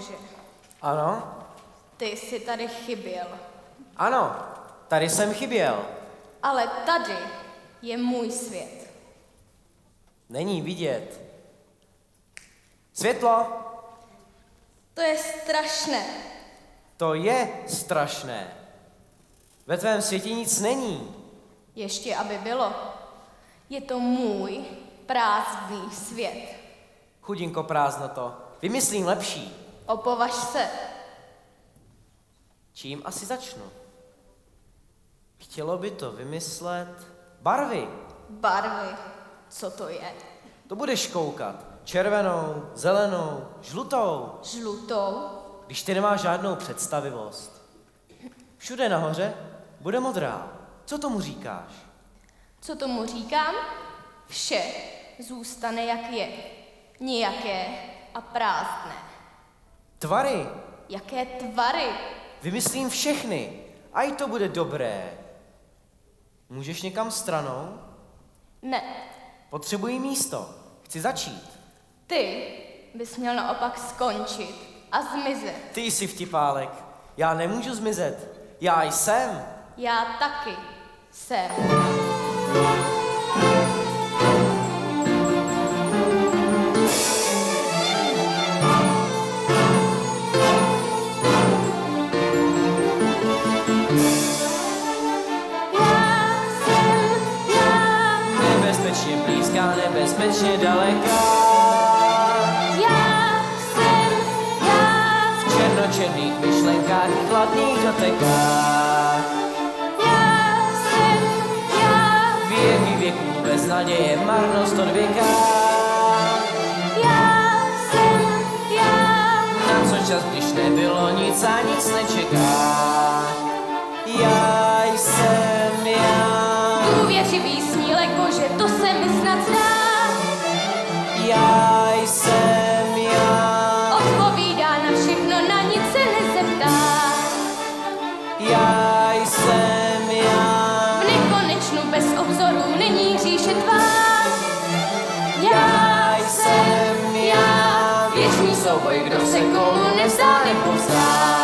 Bože. Ano? Ty jsi tady chyběl. Ano, tady jsem chyběl. Ale tady je můj svět. Není vidět. Světlo! To je strašné. To je strašné. Ve tvém světě nic není. Ještě aby bylo. Je to můj prázdný svět. Chudinko prázdnoto, vymyslím lepší. Opovaž se. Čím asi začnu? Chtělo by to vymyslet barvy. Barvy. Co to je? To budeš koukat. Červenou, zelenou, žlutou. Žlutou? Když ty nemáš žádnou představivost. Všude nahoře bude modrá. Co tomu říkáš? Co tomu říkám? Vše zůstane, jak je. Nijaké a prázdné. Tvary. Jaké tvary? Vymyslím všechny. A i to bude dobré. Můžeš někam stranou? Ne. Potřebuji místo. Chci začít. Ty bys měl naopak skončit a zmizet. Ty jsi vtipálek. Já nemůžu zmizet. Já jsem. Já taky jsem. Nebezpečně blízká, nebezpečně daleká. Já jsem já. V černočerných myšlenkách i chladných dotekách. Já jsem já. Věky věků bez naděje, marnost od věka. Já jsem já. Na co čas, když nebylo nic a nic nečeká. Já jsem já. Důvěřivý snílek Bože, to se mi snad zdá. Já jsem já. Odpovídá na všechno, na nic se nezeptá. Já jsem já. V nekonečnu bez obzoru není říše tvá. Já jsem já. Věčný souboj, kdo se komu nevzdá, nepovzdá.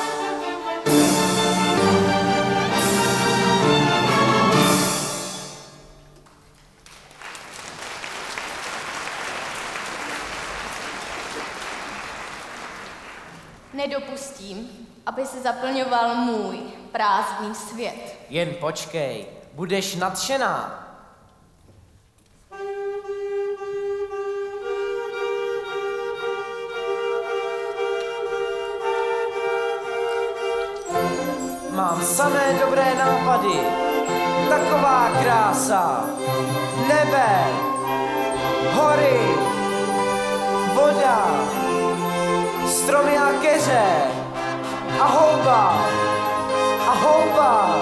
Nedopustím, aby se zaplňoval můj prázdný svět. Jen počkej, budeš nadšená. Mám samé dobré nápady. Taková krása. Nebe, hory, voda, stromy a keře a houba. A houba.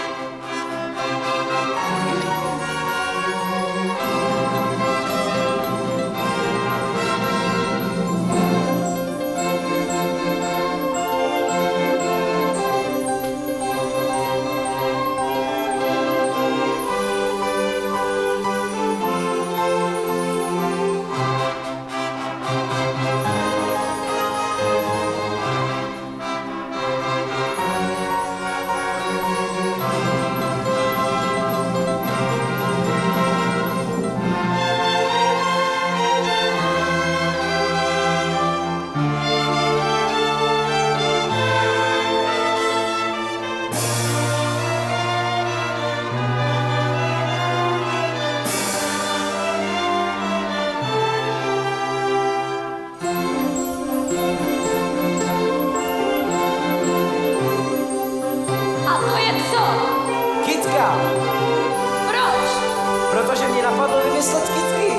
Proč? Protože mě napadlo vymyslet kytky.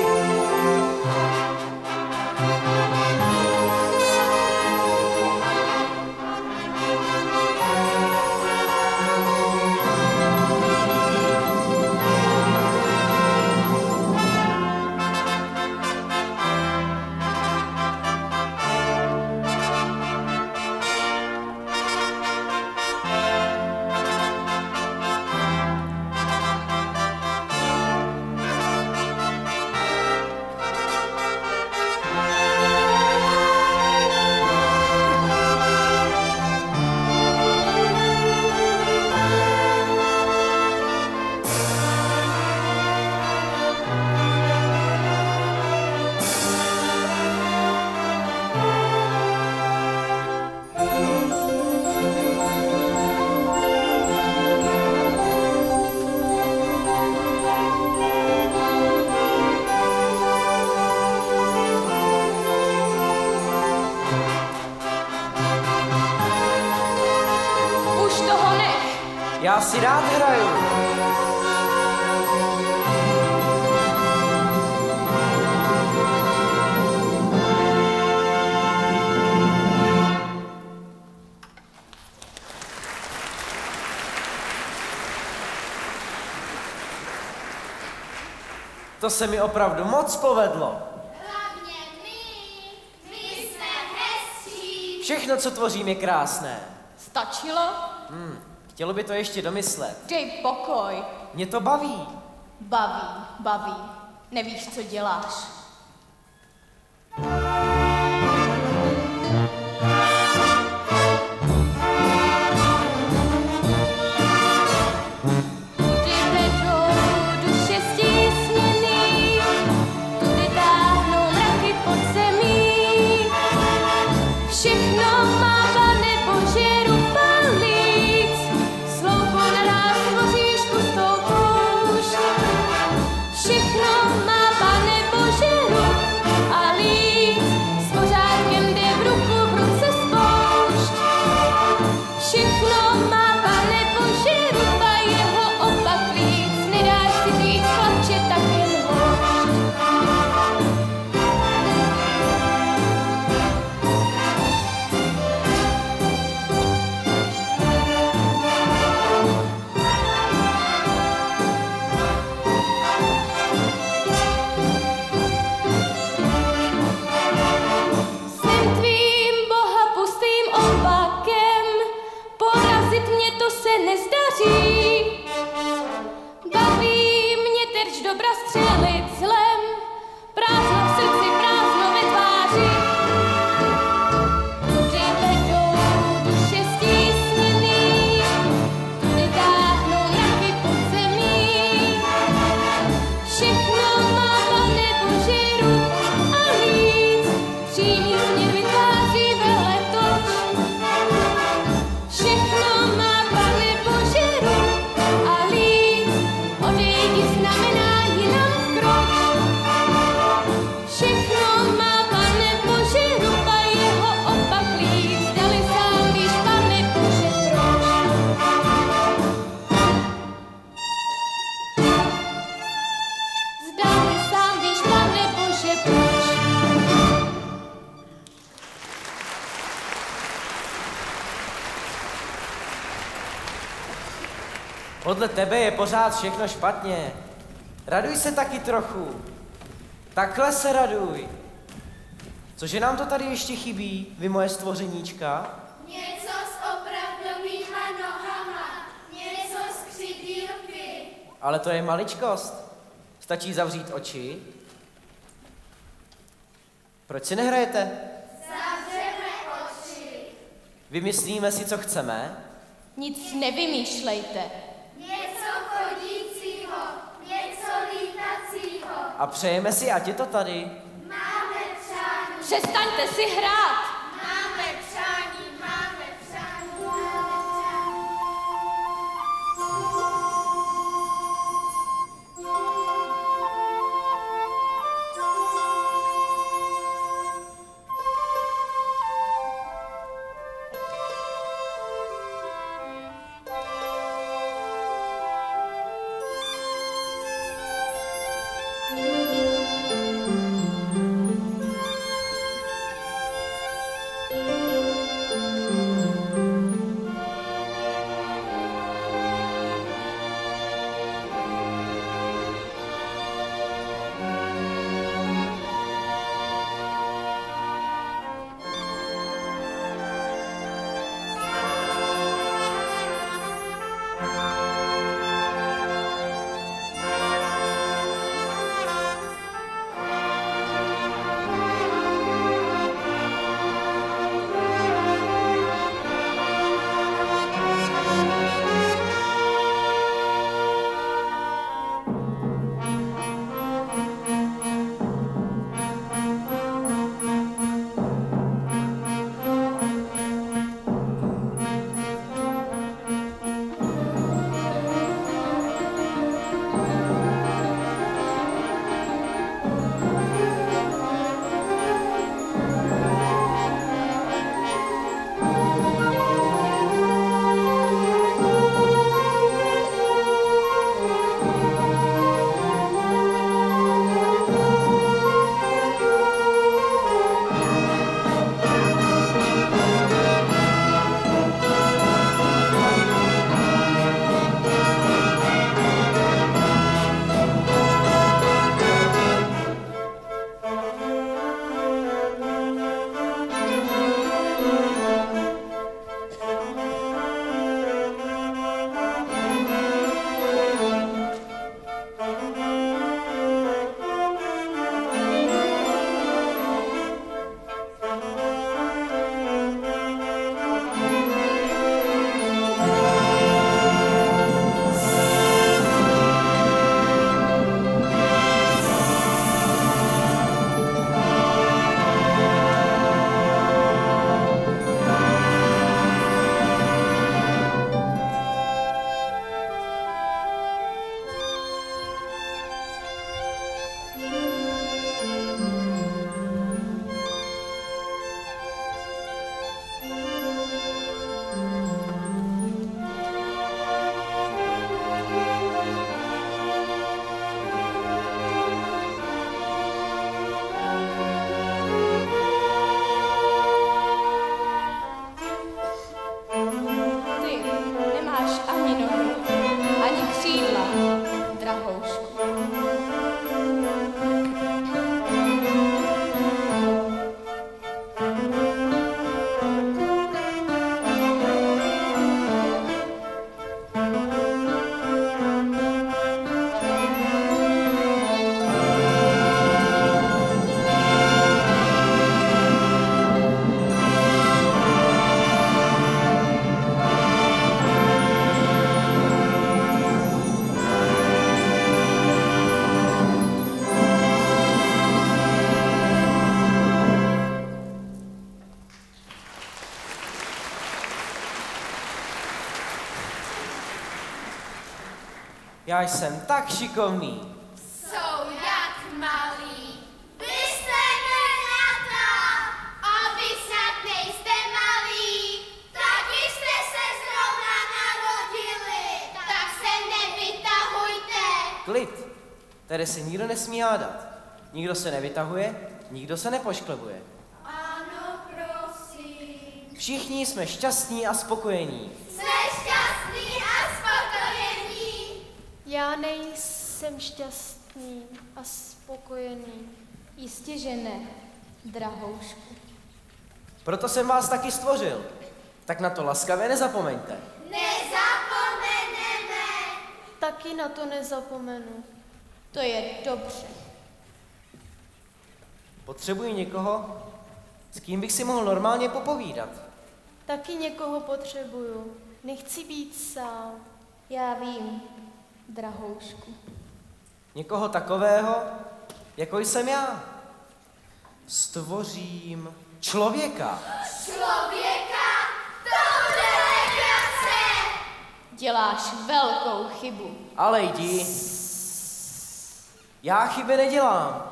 Já si rád hraju. To se mi opravdu moc povedlo. Hlavně my jsme hezčí. Všechno, co tvořím, je krásné. Stačilo? Chtělo by to ještě domyslet. Dej pokoj. Mě to baví. Baví. Nevíš, co děláš. Podle tebe je pořád všechno špatně. Raduj se taky trochu. Takhle se raduj. Cože nám to tady ještě chybí, vy moje stvořeníčka? Něco s opravdovýma nohama, něco z křidílky. Ale to je maličkost. Stačí zavřít oči. Proč si nehrajete? Zavřeme oči. Vymyslíme si, co chceme. Nic nevymýšlejte. Něco chodícího, něco lítacího. A přejeme si, ať je to tady. Máme přání. Přestaňte si hrát! Máme přání, máme přání, máme přání. nemáš ani nohu, ani křídla, drahoušku. Já jsem tak šikovný. Jsou jak malí. Vy jste nerata, a vy snad nejste malí. Taky jste se zrovna narodili, tak se nevytahujte. Klid. Tady se nikdo nesmí hádat. Nikdo se nevytahuje, nikdo se nepošklebuje. Ano, prosím. Všichni jsme šťastní a spokojení. Jsme šťastní a spokojení. Já nejsem šťastný a spokojený. Jistě, že ne, drahoušku. Proto jsem vás taky stvořil. Tak na to laskavě nezapomeňte. Nezapomeneme. Taky na to nezapomenu. To je dobře. Potřebuji někoho, s kým bych si mohl normálně popovídat. Taky někoho potřebuju. Nechci být sám. Já vím, drahoušku. Někoho takového, jako jsem já. Stvořím člověka. Člověka, to bude legrace. Děláš velkou chybu. Ale jdi. Já chyby nedělám.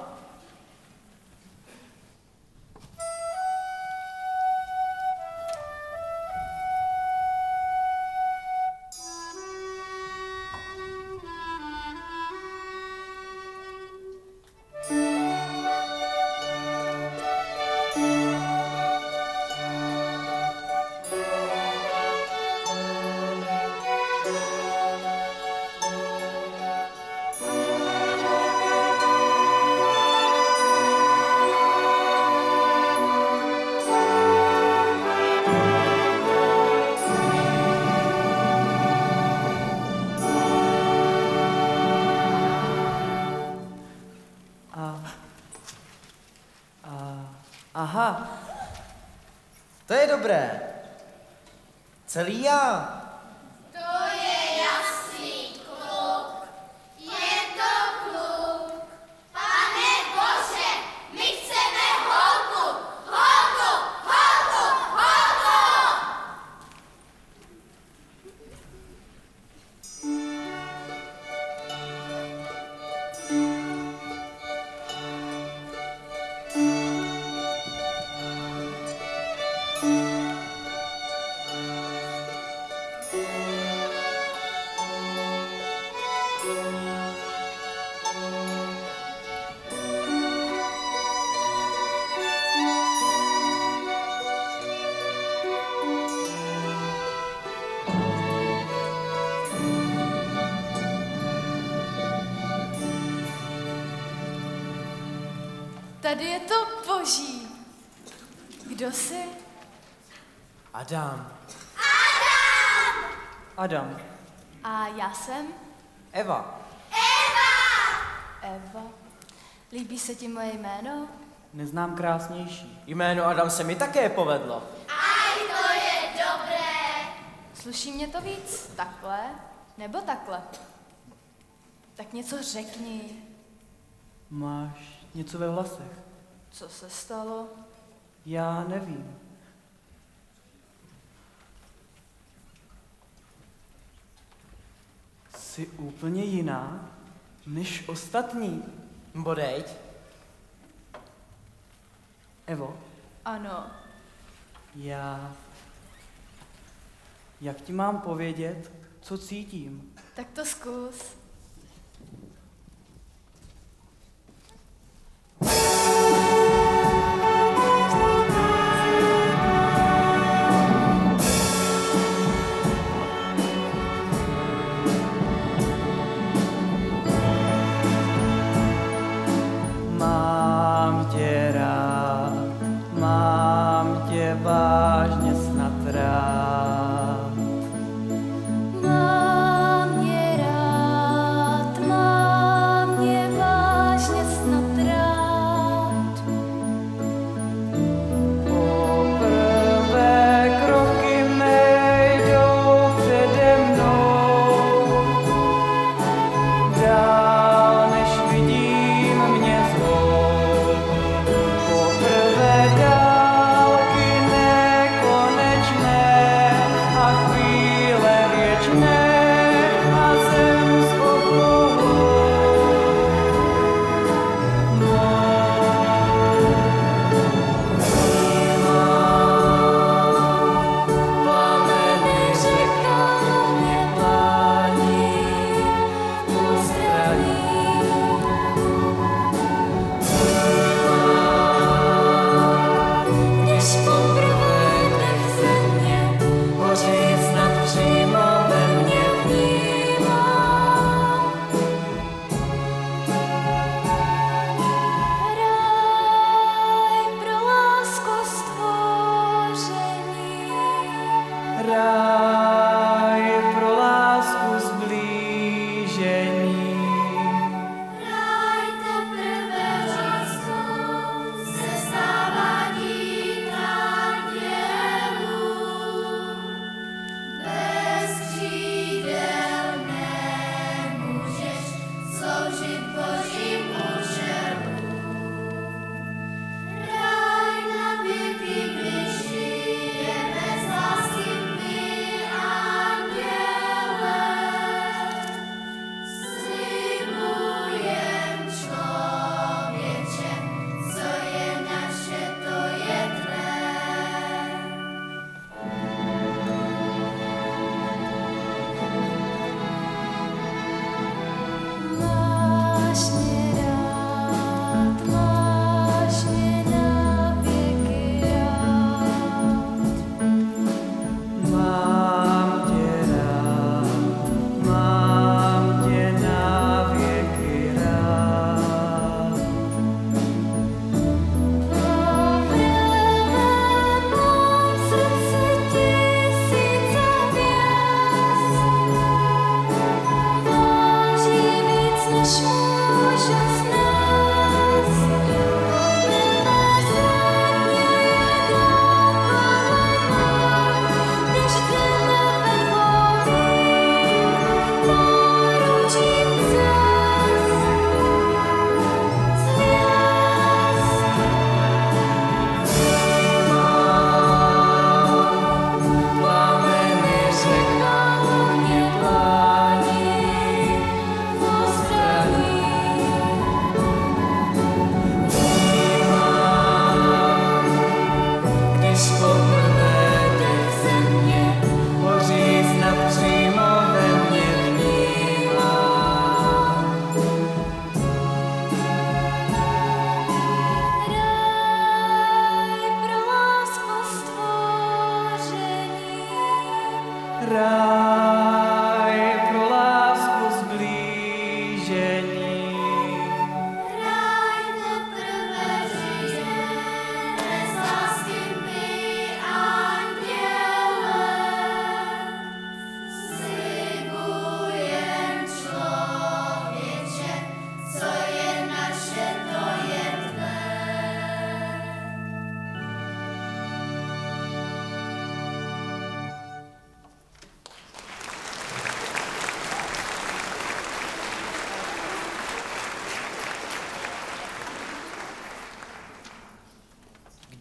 Aha. To je dobré. Celý já. To je jasný, kluk. Je to kluk. Pane Bože, my chceme holku, holku, holku, holku. Tady je to boží. Kdo jsi? Adam. Adam. A já jsem Eva. Eva. Líbí se ti moje jméno? Neznám krásnější. Jméno Adam se mi také povedlo. Aj, to je dobré. Sluší mě to víc? Takhle? Nebo takhle? Tak něco řekni. Máš něco ve vlasech? Co se stalo? Já nevím. Jsi úplně jiná než ostatní. Bodejť. Evo, Ano. jak ti mám povědět, co cítím? Tak to zkus.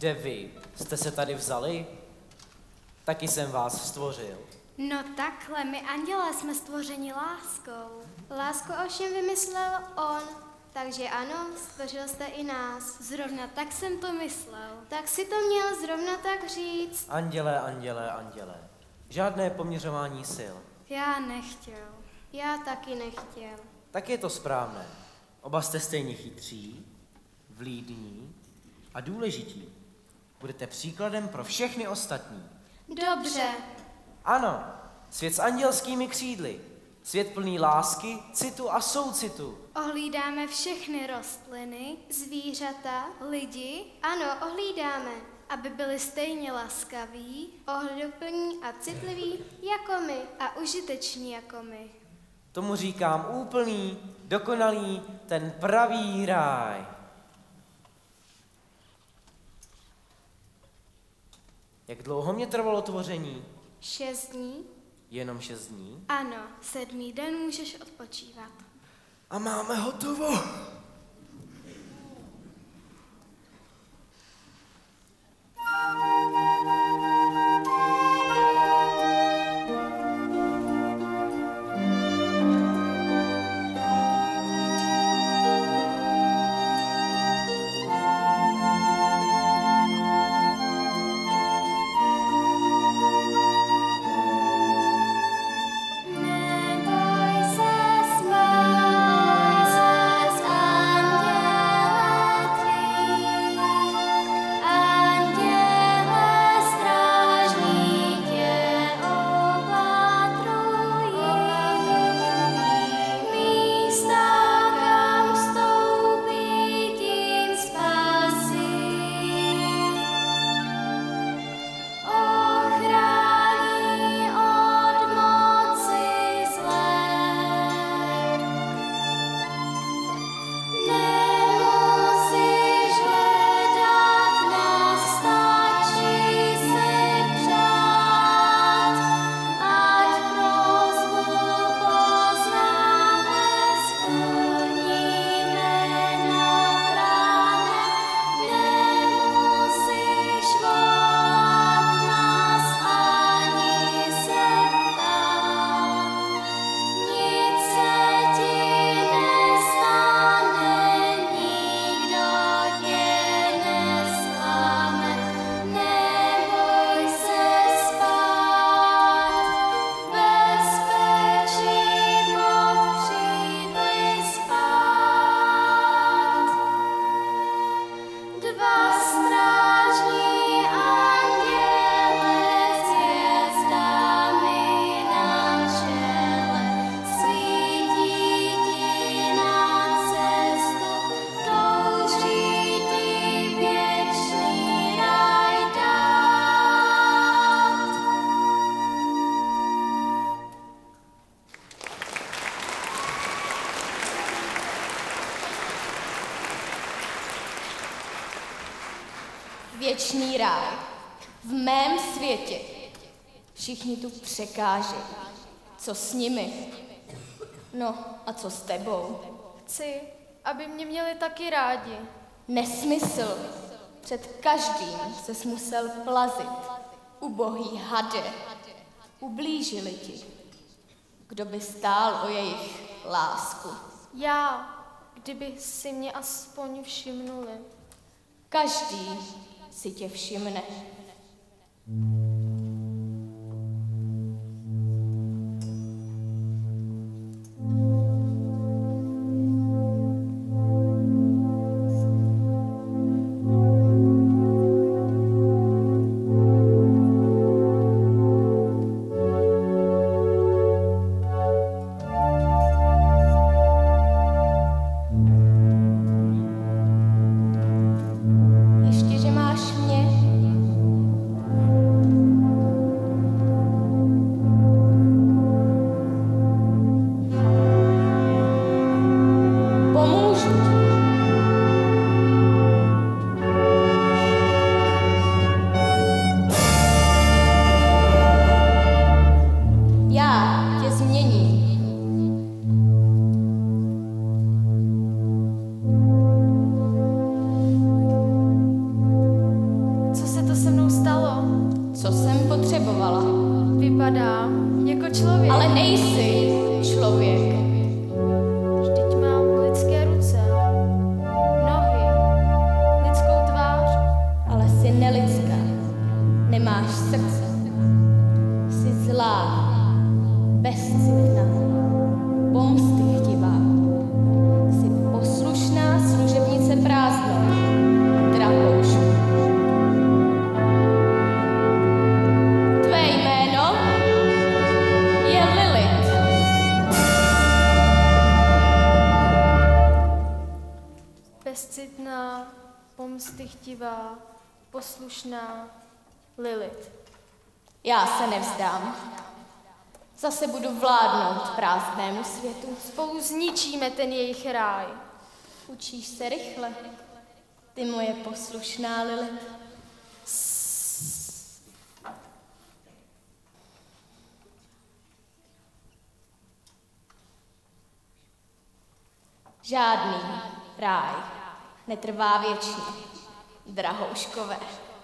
Kde vy jste se tady vzali? Taky jsem vás stvořil. No takhle, my andělé jsme stvořeni láskou. Lásku ovšem vymyslel on, takže ano, stvořil jste i nás. Zrovna tak jsem to myslel. Tak si to měl zrovna tak říct. Andělé, andělé, andělé. Žádné poměřování sil. Já nechtěl. Já taky nechtěl. Tak je to správné. Oba jste stejně chytří, vlídní a důležití. Budete příkladem pro všechny ostatní. Dobře. Ano, svět s andělskými křídly. Svět plný lásky, citu a soucitu. Ohlídáme všechny rostliny, zvířata, lidi. Ano, ohlídáme, aby byli stejně laskaví, ohleduplní a citliví jako my a užiteční jako my. Tomu říkám úplný, dokonalý, ten pravý ráj. Jak dlouho mě trvalo tvoření? 6 dní? Jenom 6 dní? Ano, 7. den můžeš odpočívat. A máme hotovo. Věčný ráj. V mém světě. Všichni tu překážejí. Co s nimi? No a co s tebou? Chci, aby mě měli taky rádi. Nesmysl. Před každým ses musel plazit. Ubohý hade. Ublížili ti. Kdo by stál o jejich lásku? Já, kdyby si mě aspoň všimnuli. Každý si tě všimne. Ještě, že máš mě. Pomůžu ti. Já tě změním. ale nejsi člověk. Vždyť mám lidské ruce, nohy, lidskou tvář. Ale jsi nelidská, nemáš srdce. Jsi zlá, bezcitná, pomstychtivá. Jsi poslušná služebnice prázdno, drahoušku. Tvé jméno je Lilith. Bezcitná, pomstychtivá, poslušná Lilith. Já se nevzdám. Zase budu vládnout prázdnému světu. Spolu zničíme ten jejich ráj. Učíš se rychle, ty moje poslušná Lilith. Žádný ráj netrvá věčně, drahouškové.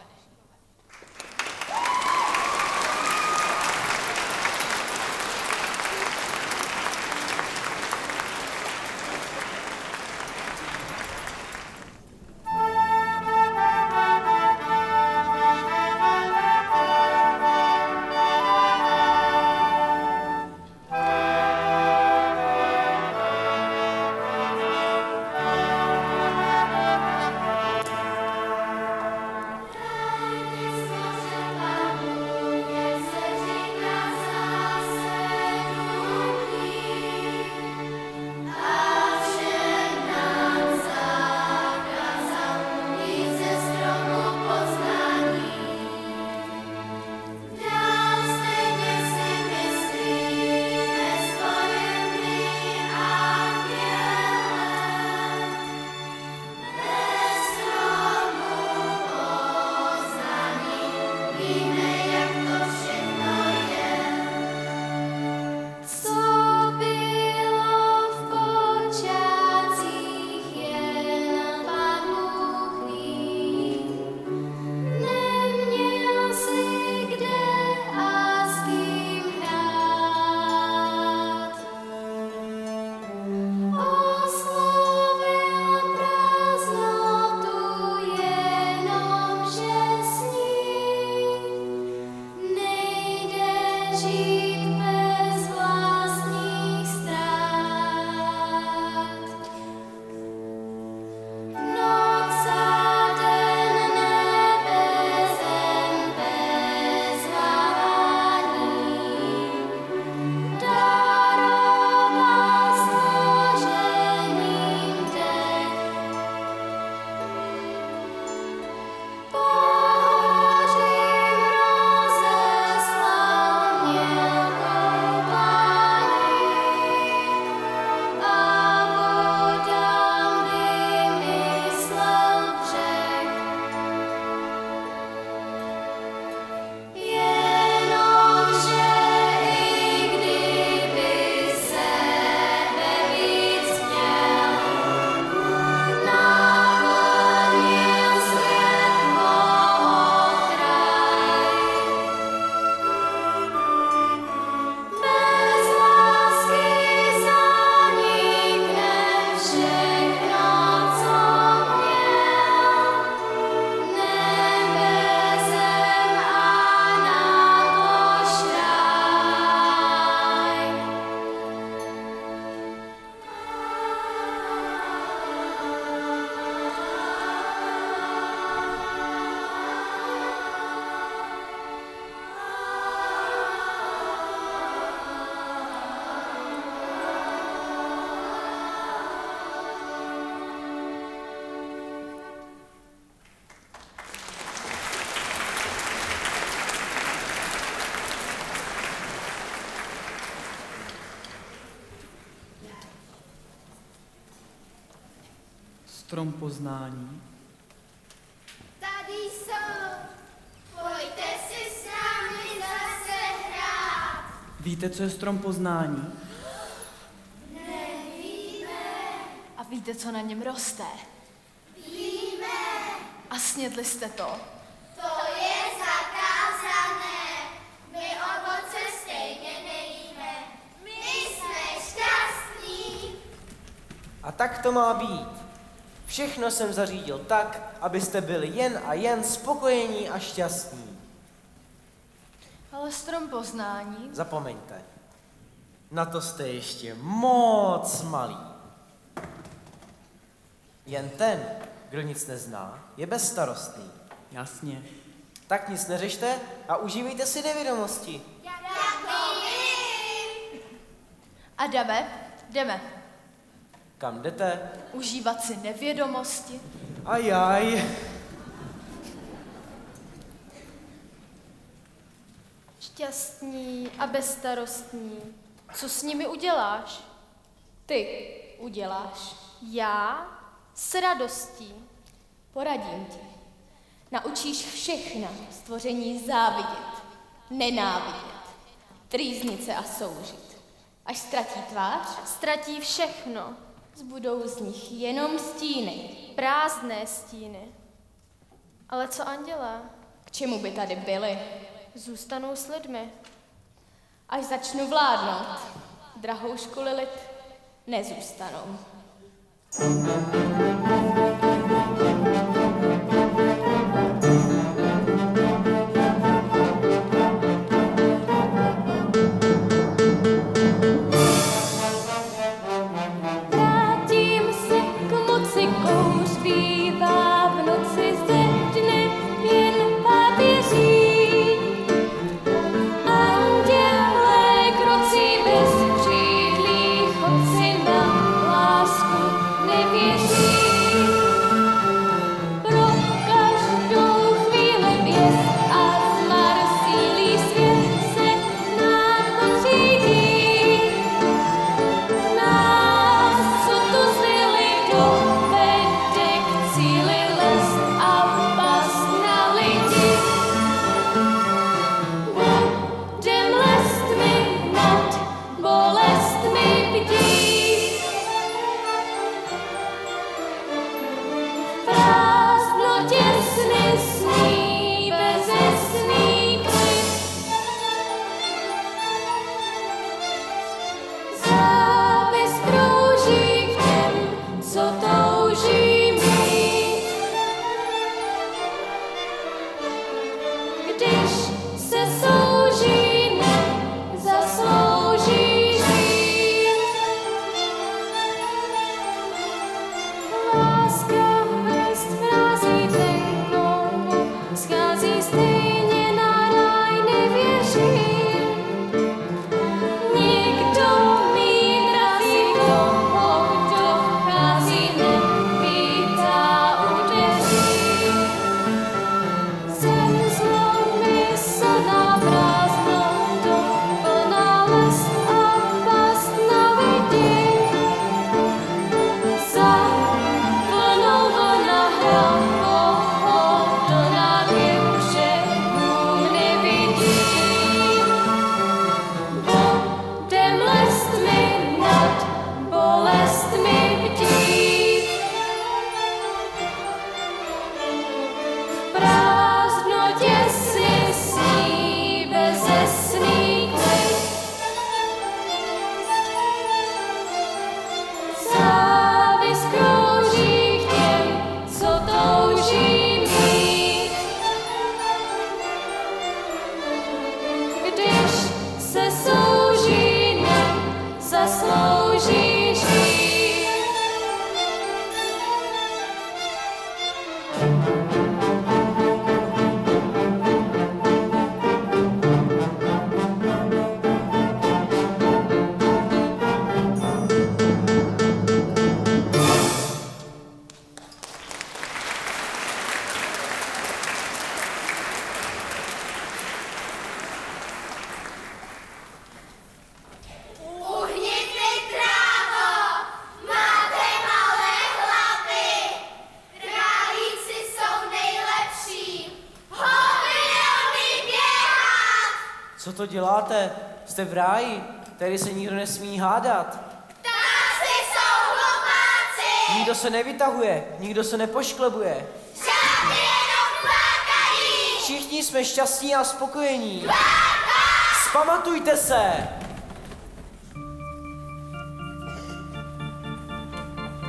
Strom poznání. Tady jsou. Pojďte si s námi zase hrát. Víte, co je strom poznání? A víte, co na něm roste? Víme. A snědli jste to? To je zakázané. My ovoce stejně nejíme. A tak to má být. Všechno jsem zařídil tak, abyste byli jen a jen spokojení a šťastní. Ale strom poznání? Zapomeňte. Na to jste ještě moc malí. Jen ten, kdo nic nezná, je bezstarostný. Jasně. Tak nic neřešte a užívejte si nevědomosti. Adame, jdeme. Kam jdete? Užívat si nevědomosti. Ajaj. Šťastní a bezstarostní. Co s nimi uděláš? Ty uděláš. Já s radostí. Poradím ti. Naučíš všechna stvoření závidět, nenávidět, trýznit se a soužit. Až ztratí tvář, Ztratí všechno. zbudou z nich jenom stíny. Prázdné stíny. Ale co andělé? K čemu by tady byli? Zůstanou s lidmi. Až začnu vládnout, drahoušku Lilith, nezůstanou. Vrátím se k moci, kouř bývá v noci ze dne, jen pavěří. Andělé krocí bez křídlí, chodci na lásku nevěří. Pro každou chvíli běs a zmar sílí svět se nám podřídí. Nás, co tu zjeli, dovede k cíli lest a past na lidi. Budem lestmi nad bolestmi bdít. V prázdnotě sny sní bezesný klid. Závis krouží k těm, co touží mít. Když se souží, nezaslouží žít. Láska hvězd vrází tenkou, schází stejně na ráj nevěří. Nikdo mít razí toho, kdo vchází, nevítá u dveří. Zem zlomyslná prázdnotou, plná lest a past na lidi. Za vlnou vlna pohodlná k břehům nevidí. Budem lestmi nad bolestmi bdít. V prázdnotě si sní bezesný klid. Závis krouží k těm, co touží mít. Když se souží, nezaslouží žít. Uhněte trávo, máte malé hlavy. Králíci jsou nejlepší, hověny běhat. Co to děláte? Jste v ráji, tady se nikdo nesmí hádat. Ptáci jsou hlupáci, Nikdo se nevytahuje, nikdo se nepošklebuje. žádný jenom plakají. Všichni jsme šťastní a spokojení. Vzpamatujte se!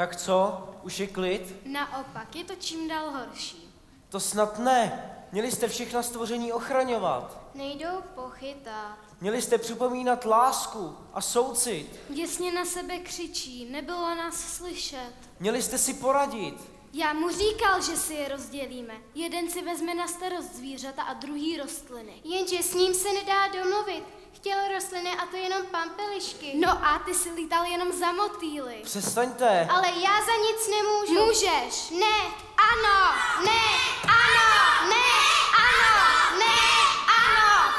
Tak co? Už je klid? Naopak, je to čím dál horší. To snad ne. Měli jste všechna stvoření ochraňovat. Nejdou pochytat. Měli jste připomínat lásku a soucit. Děsně na sebe křičí, nebylo nás slyšet. Měli jste si poradit. Já mu říkal, že si je rozdělíme. Jeden si vezme na starost zvířata a druhý rostliny. Jenže s ním se nedá domluvit. Chtěl rostliny a to jenom pampelišky. No a ty si lítal jenom za motýly. Přestaňte. Ale já za nic nemůžu. Můžeš. Ne. Ano. Ne. Ano. Ne. Ano. Ne. Ano.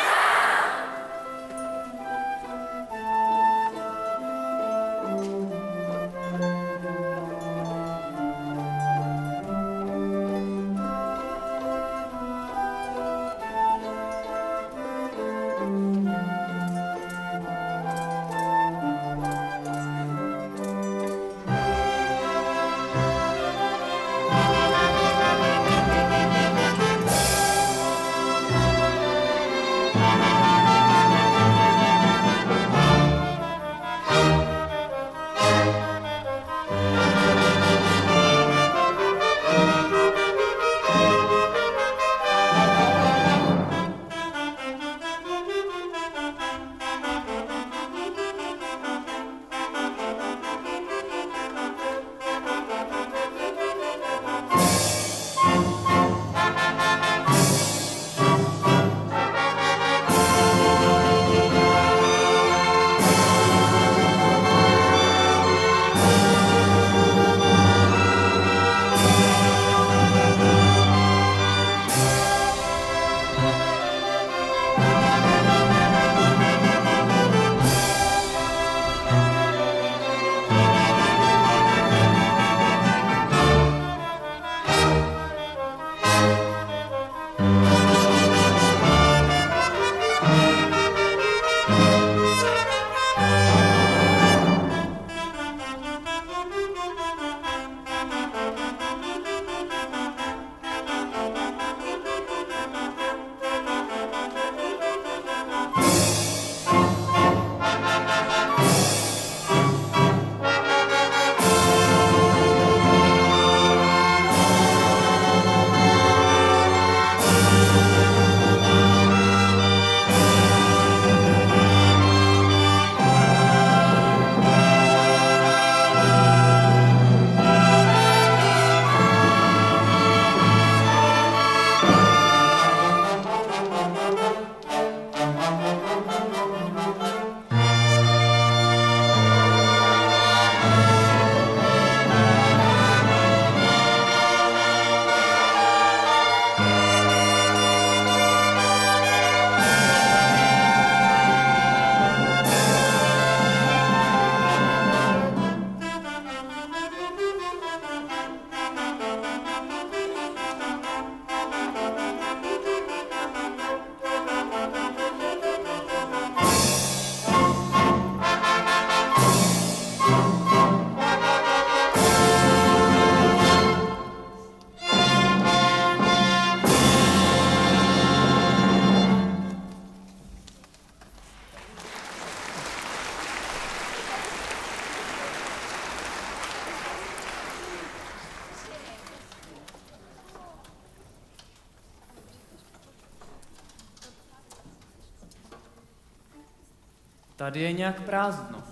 Tady je nějak prázdno.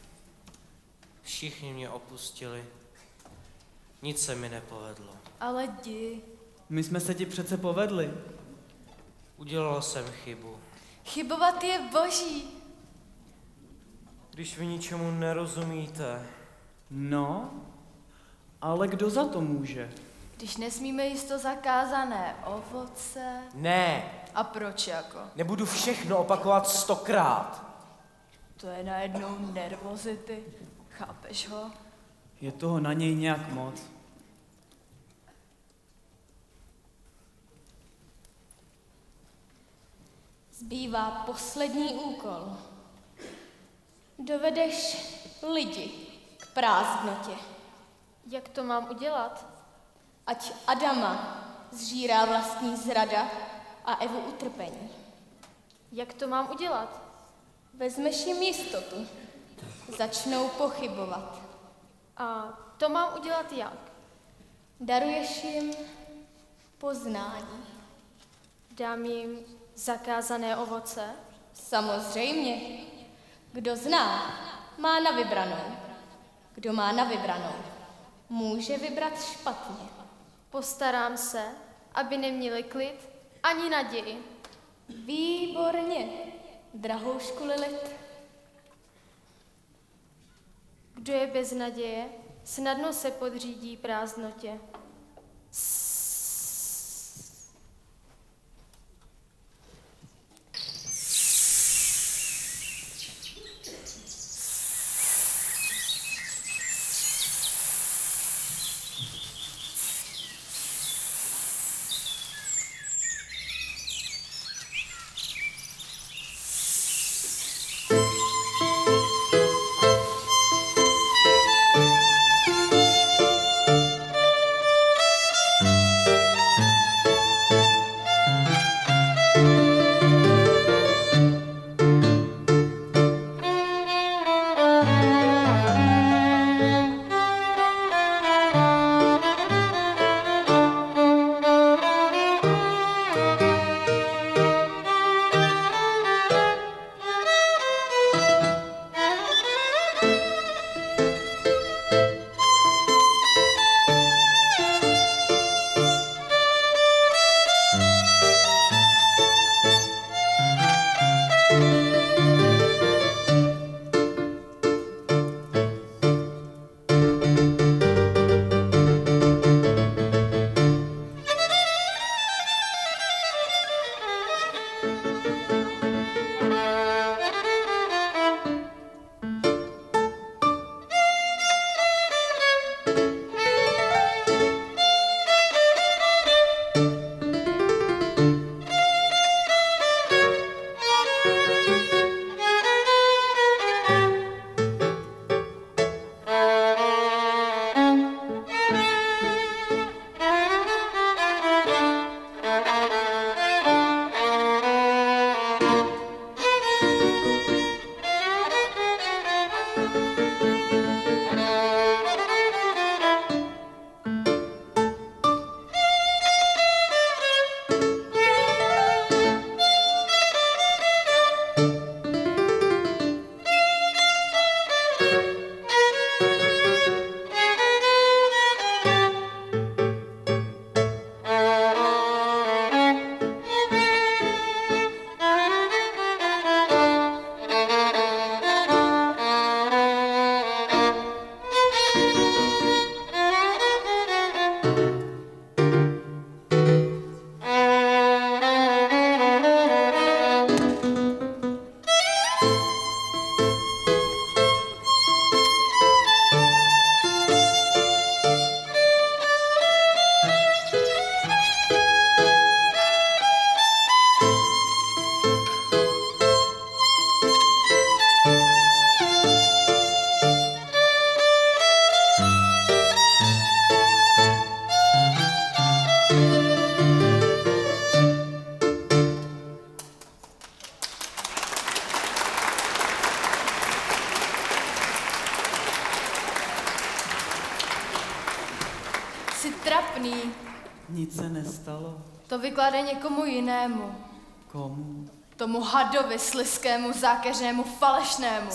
Všichni mě opustili. Nic se mi nepovedlo. Ale jdi. My jsme se ti přece povedli. Udělal jsem chybu. Chybovat je boží. Když vy ničemu nerozumíte. No, ale kdo za to může? Když nesmíme jíst to zakázané ovoce. Ne, A proč jako? nebudu všechno opakovat 100krát. To je najednou nervozity. Chápeš ho? Je toho na něj nějak moc. Zbývá poslední úkol. Dovedeš lidi k prázdnotě. Jak to mám udělat? Ať Adama zžírá vlastní zrada a Evu utrpení. Jak to mám udělat? Vezmeš jim jistotu. Začnou pochybovat. A to mám udělat jak? Daruješ jim poznání. Dám jim zakázané ovoce? Samozřejmě. Kdo zná, má na vybranou. Kdo má na vybranou, může vybrat špatně. Postarám se, aby neměli klid ani naději. Výborně, drahoušku Lilith. Kdo je bez naděje, snadno se podřídí prázdnotě. trapný. Nic se nestalo. To vykládej někomu jinému. Komu? Tomu hadovi, slizkému, zákeřnému, falešnému.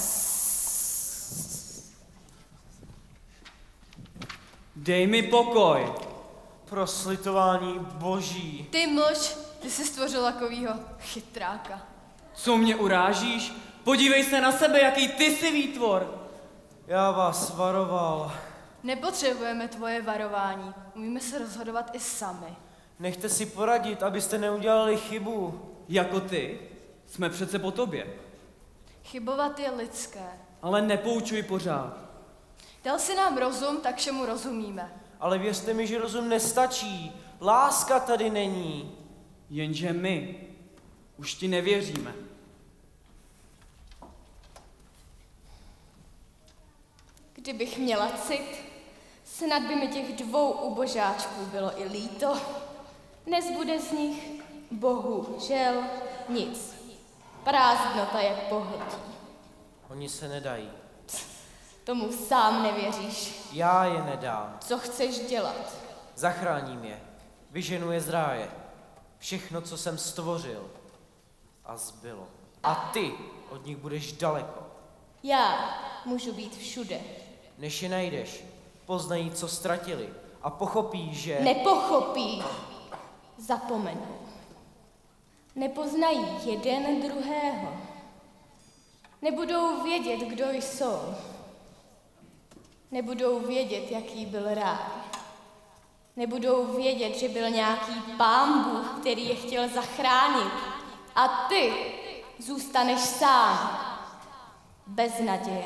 Dej mi pokoj. Pro slitování boží. Ty mlč, ty jsi stvořil takovýho chytráka. Co mě urážíš? Podívej se na sebe, jaký ty jsi výtvor. Já vás varoval. Nepotřebujeme tvoje varování. Umíme se rozhodovat i sami. Nechte si poradit, abyste neudělali chybu. Jako ty? Jsme přece po tobě. Chybovat je lidské. Ale nepoučuj pořád. Dal si nám rozum, tak všemu rozumíme. Ale věřte mi, že rozum nestačí. Láska tady není. Jenže my už ti nevěříme. Kdybych měla cit, snad by mi těch dvou ubožáčků bylo i líto. Nezbude z nich, bohužel, nic. Prázdnota jak pohltí. Oni se nedají. Tomu sám nevěříš. Já je nedám. Co chceš dělat? Zachráním je. Vyženu je z ráje. Všechno, co jsem stvořil. A zbylo. A ty od nich budeš daleko. Já můžu být všude. Než je najdeš, poznají, co ztratili. A pochopí, že... Nepochopí. Zapomenou. Nepoznají jeden druhého. Nebudou vědět, kdo jsou. Nebudou vědět, jaký byl ráj. Nebudou vědět, že byl nějaký Pán Bůh, který je chtěl zachránit. A ty zůstaneš sám. Bez naděje.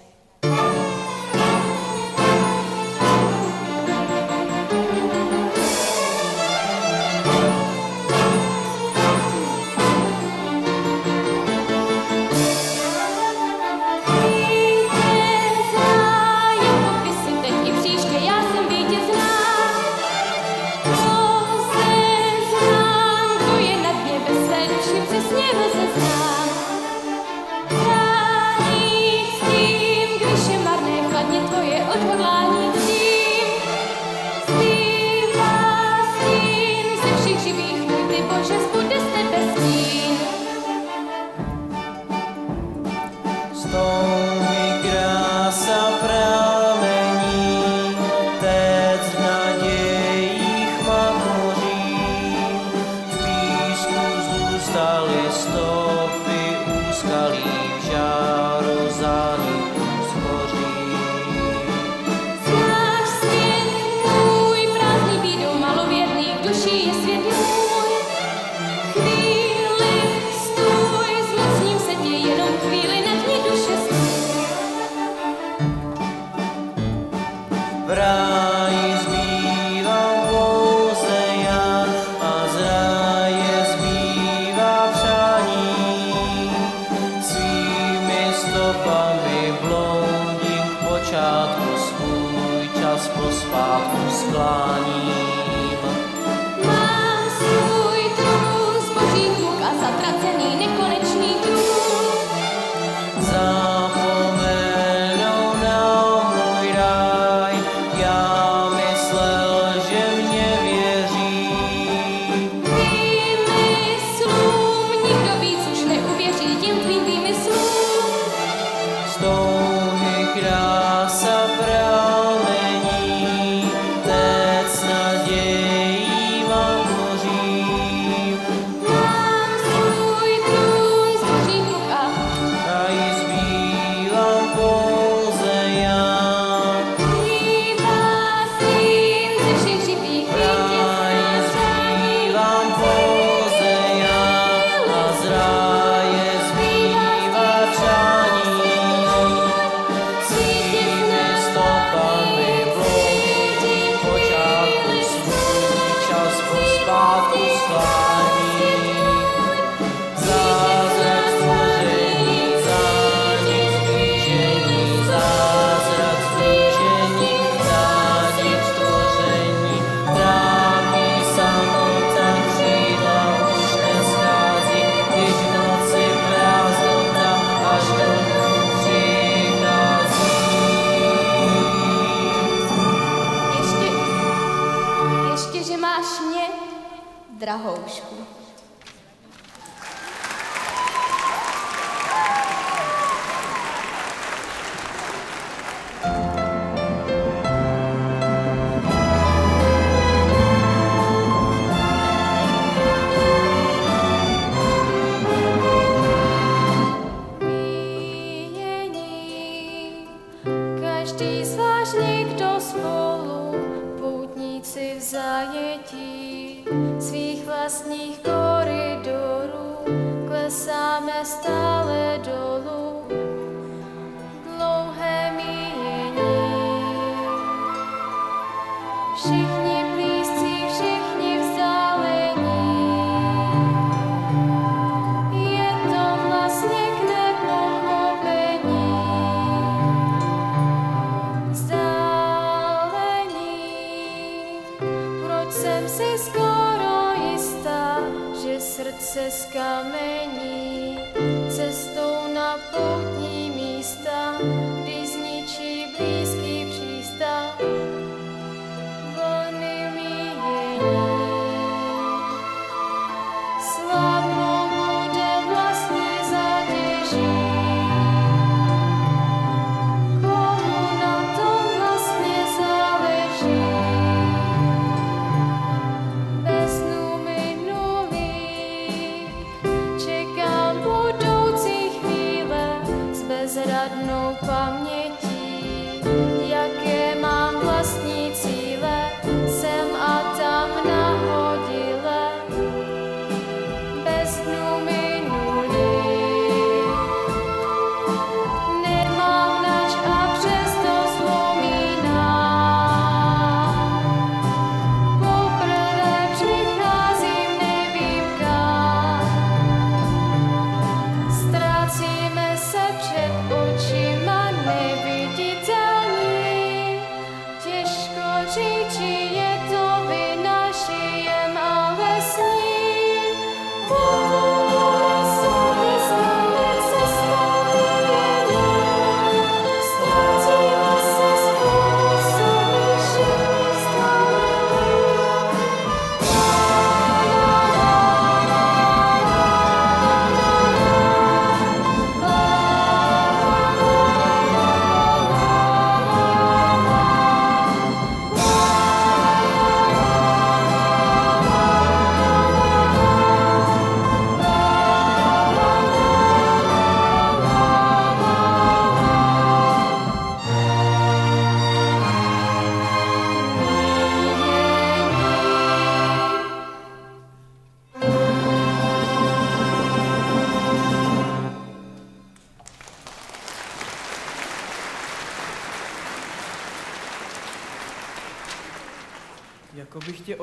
Drahoušku. Každý zvlášť, někdo spolu, poutníci v zajetí svých vlastních koridorů, klesáme stále dolů, dlouhé míjení. Všichni blízcí, všichni vzdálení, je to vlastně k nepochopení. Proč jsem si skoro jistá, že srdce zkamení cestou na poutní místa, když zničí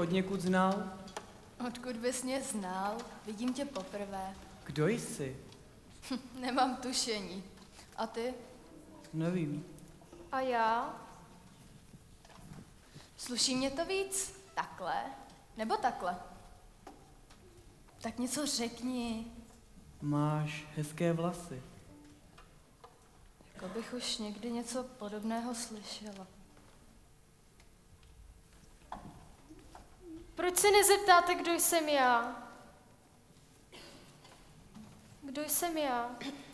od někud znal? Odkud bys mě znal? Vidím tě poprvé. Kdo jsi? Nemám tušení. A ty? Nevím. A já? Sluší mě to víc? Takhle? Nebo takhle? Tak něco řekni. Máš hezké vlasy. Jako bych už někdy něco podobného slyšela. Proč se nezeptáte, kdo jsem já? Kdo jsem já?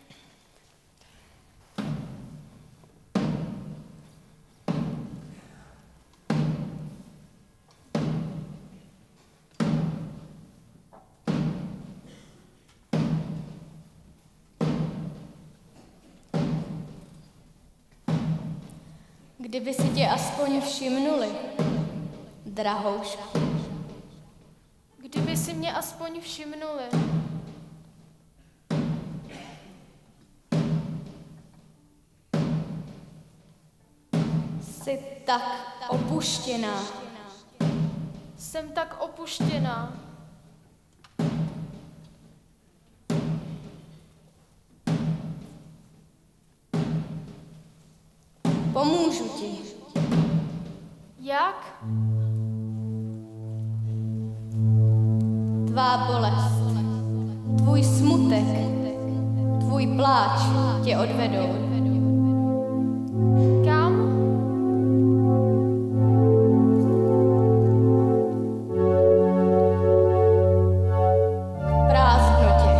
Kdyby si tě aspoň všimnuli, drahoušku. Kdyby si mě aspoň všimnuli. Jsi tak opuštěná. Jsem tak opuštěná. Pomůžu ti. Jak? Tvá bolest, tvůj smutek, tvůj pláč tě odvedou. Kam? K prázdnotě.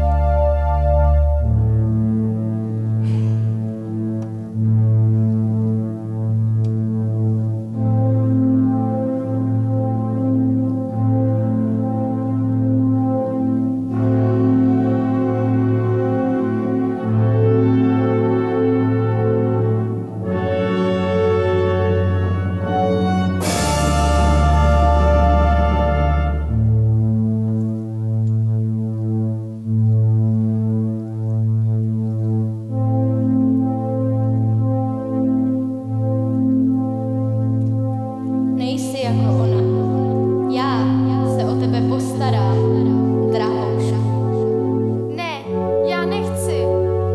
Nejsi jako ona. Já se o tebe postarám, drahoušku. Ne, já nechci.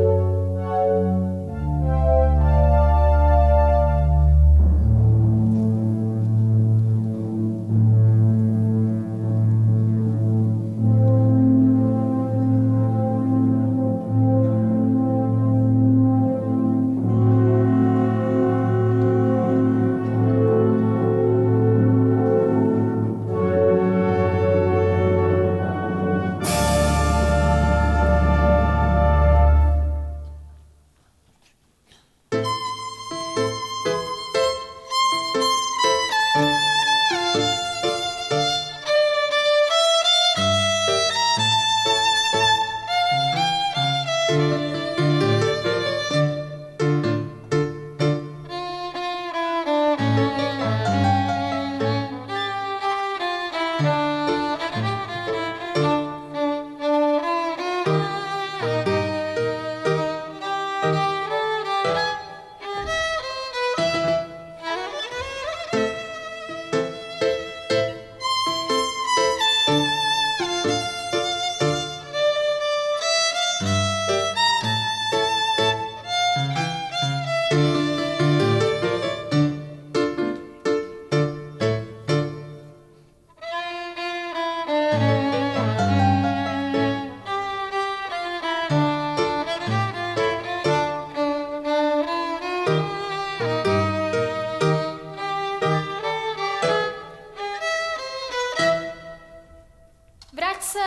Vrať se.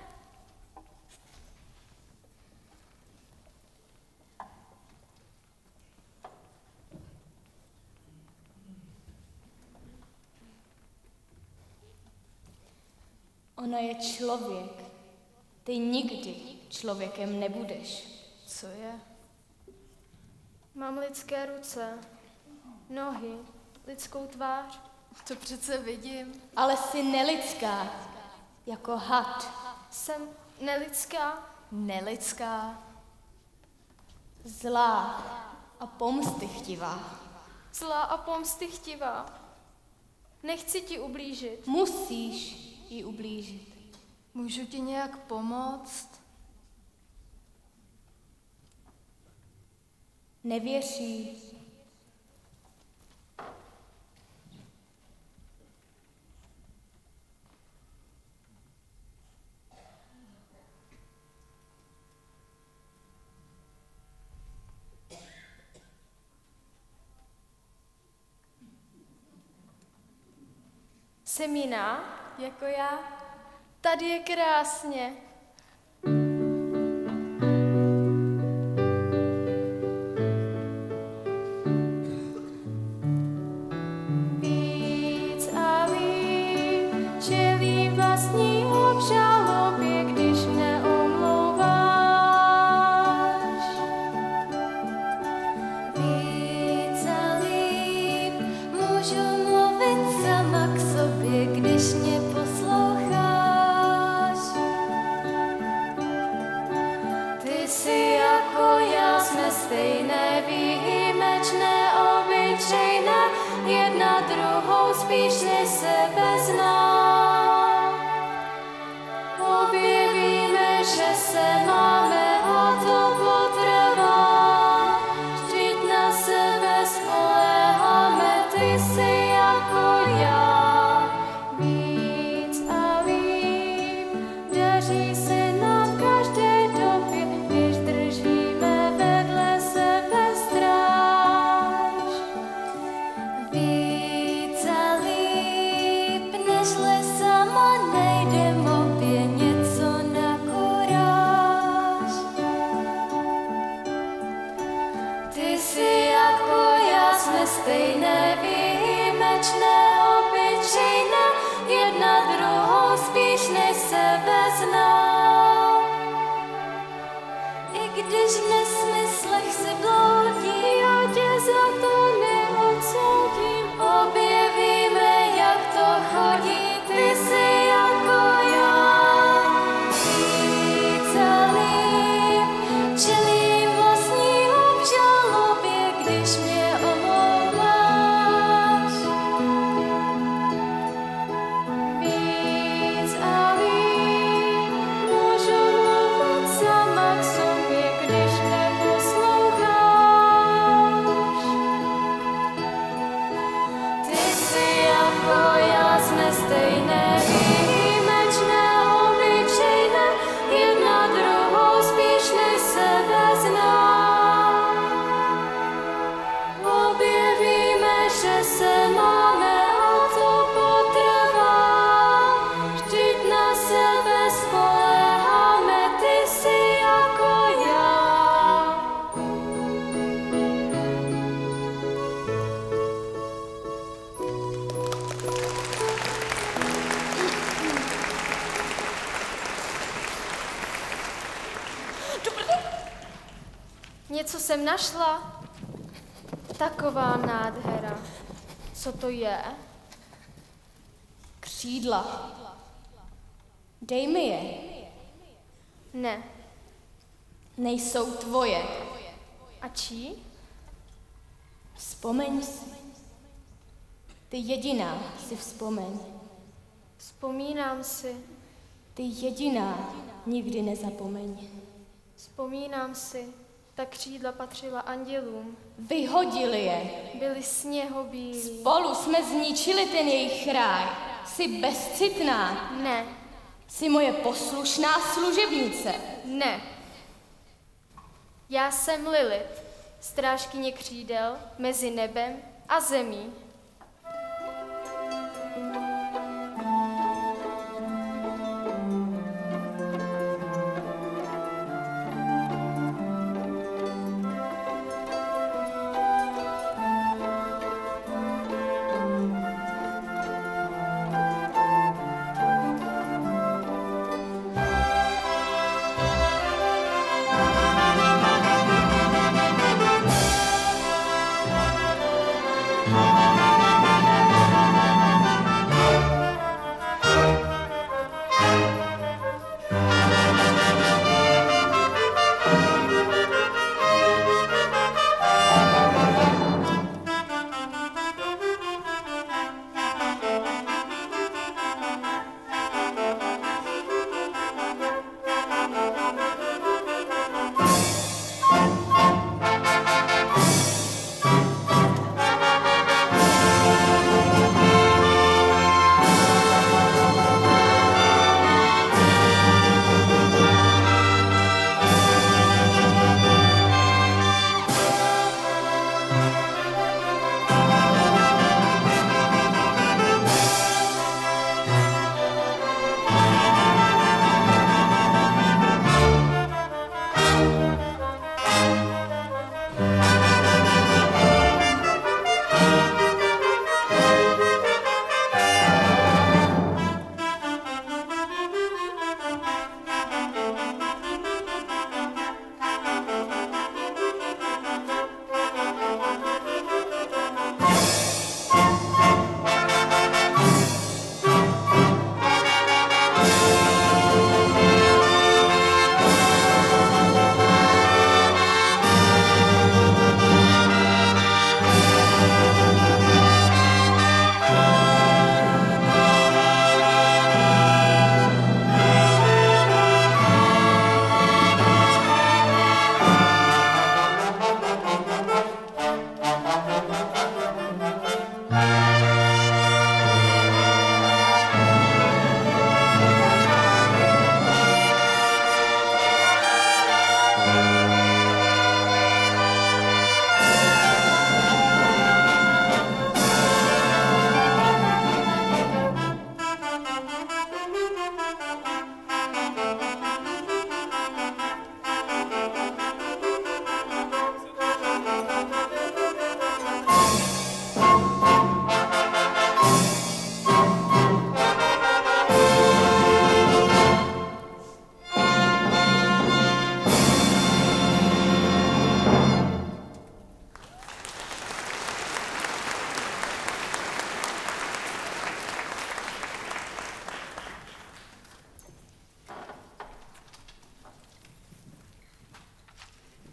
Ona je člověk. Ty nikdy člověkem nebudeš. Co je? Mám lidské ruce, nohy, lidskou tvář. To přece vidím. Ale jsi nelidská, jako had. Jsem nelidská. Nelidská. Zlá a pomstychtivá. Zlá a pomstychtivá. Nechci ti ublížit. Musíš jí ublížit. Můžu ti nějak pomoct? Nevěří. Semína, Jako já? tady je krásně. Víc a víc čelím vlastní obžalobě, když neomlouváš. Víc a líp můžu mluvit sama k sobě, když mě posloucháš. Ty jsi jako já, jsme stejné, výjimečné, obyčejné, jedna druhou spíš než sebe zná. Objevíme, že se máme a to potrvá. Vždyť na sebe spoléháme, ty jsi jako já. Víc a víc daří se nám v každé době, když držíme vedle sebe stráž. Víc a líp, nežli sama nejdem obě něco na kuráž. Ty jsi jako já, jsme stejné, výjimečné, obyčejné, jedna druhou spíš než sebe zná. I když v nesmyslech si bloudí, já tě za to neodsoudím. Objevíme, jak to chodí, ty jsi jako já. Víc a líp čelím vlastní obžalobě, když mě omlouváš. Víc a líp můžu mluvit sama k sobě, když neposloucháš. Ty jsi jako já, jsme stejné, výjimečné, obyčejné, jedna druhou spíš než sebe zná. Objevíme, že se máme a to potrvá. Vždyť na sebe spoléháme, ty jsi jako já. Něco jsem našla. Taková nádhera. Co to je? Křídla. Dej mi je. Ne. Nejsou tvoje. A čí? Vzpomeň si. Ty jediná si vzpomeň. Vzpomínám si. Ty jediná nikdy nezapomeň. Vzpomínám si. Ta křídla patřila andělům. Vyhodili je. Byli sněhobílí. Spolu jsme zničili ten jejich ráj. Jsi bezcitná. Ne. Jsi moje poslušná služebnice. Ne. Já jsem Lilith, strážkyně křídel mezi nebem a zemí. Thank you.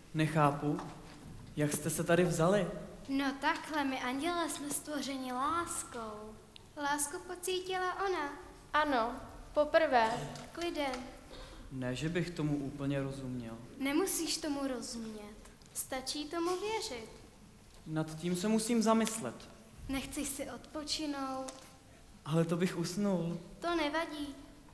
Nechápu, jak jste se tady vzali. No takhle, my andělé jsme stvořeni láskou. Lásku pocítila ona. Ano, poprvé. Klidem. Ne, že bych tomu úplně rozuměl. Nemusíš tomu rozumět. Stačí tomu věřit. Nad tím se musím zamyslet. Nechceš si odpočinout? Ale to bych usnul. To nevadí.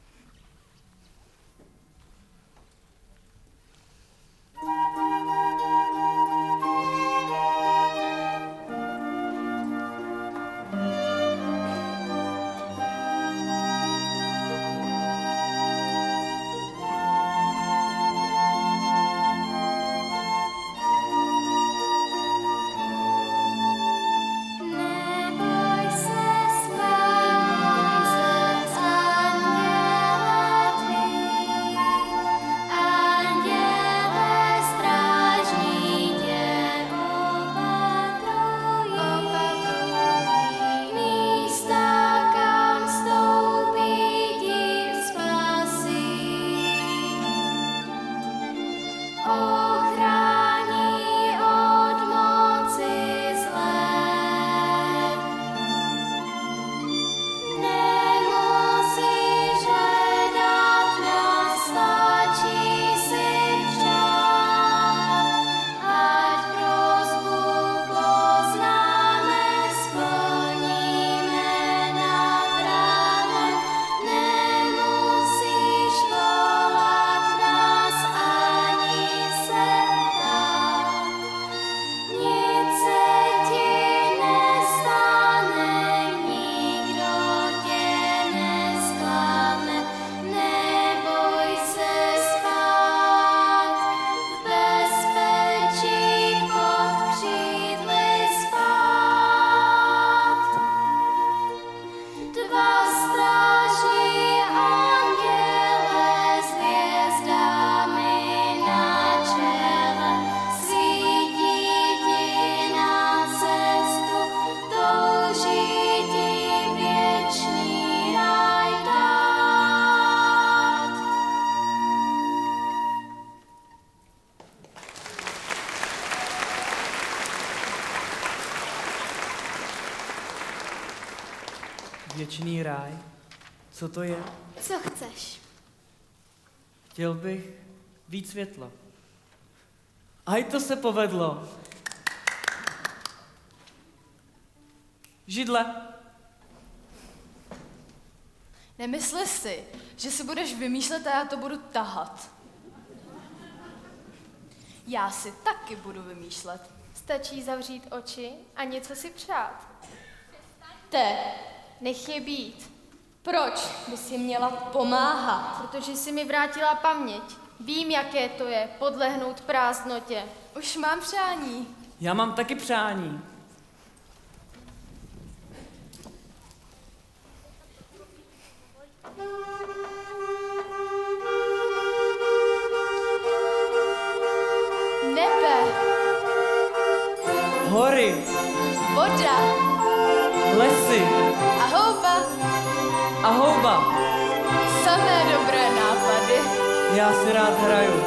Věčný ráj? Co to je? Co chceš? Chtěl bych víc světla. A i to se povedlo. Židle. Nemysli si, že si budeš vymýšlet a já to budu tahat. Já si taky budu vymýšlet. Stačí zavřít oči a něco si přát. Nech je být. Proč by si měla pomáhat? Protože si mi vrátila paměť. Vím, jaké to je podlehnout prázdnotě. Už mám přání. Já mám taky přání. Nebe. Hory. Voda. Lesy. A houba. A houba. Samé dobré nápady. Já si rád hraju.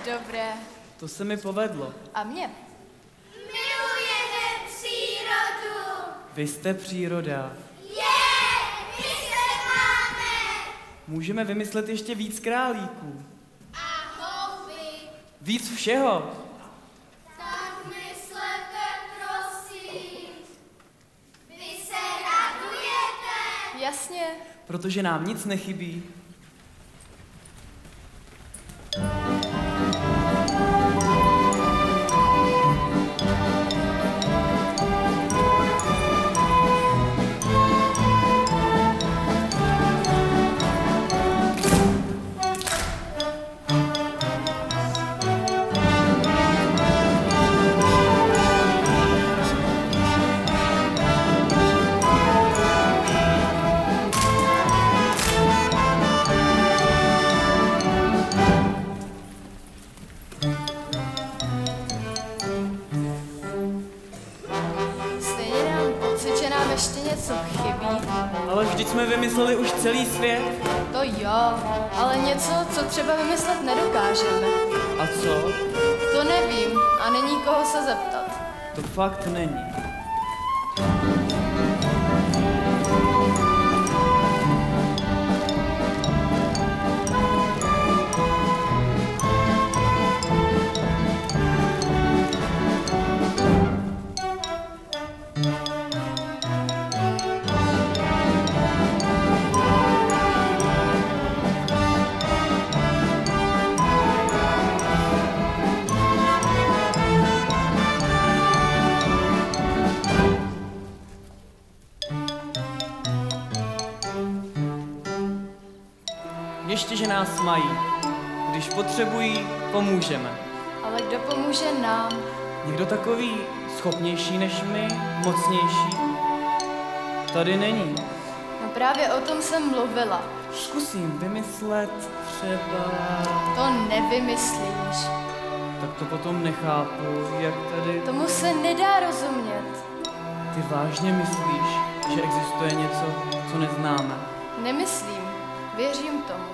Dobré. To se mi povedlo. A mě? Milujeme přírodu. Vy jste příroda. My se máme. Můžeme vymyslet ještě víc králíků. A houby. Víc všeho. Tak myslete, prosím. Vy se radujete. Jasně. Protože nám nic nechybí. Stejně mám pocit, že nám ještě něco chybí. Ale vždyť jsme vymysleli už celý svět. To jo, ale něco, co třeba vymyslet nedokážeme. A co? To nevím a není koho se zeptat. To fakt není. Ještě, že nás mají. Když potřebují, pomůžeme. Ale kdo pomůže nám? Někdo takový schopnější než my, mocnější? Tady není. No právě o tom jsem mluvila. Zkusím vymyslet třeba... To nevymyslíš. Tak to potom nechápu, jak tady... Tomu se nedá rozumět. Ty vážně myslíš, že existuje něco, co neznáme? Nemyslím. Věřím tomu.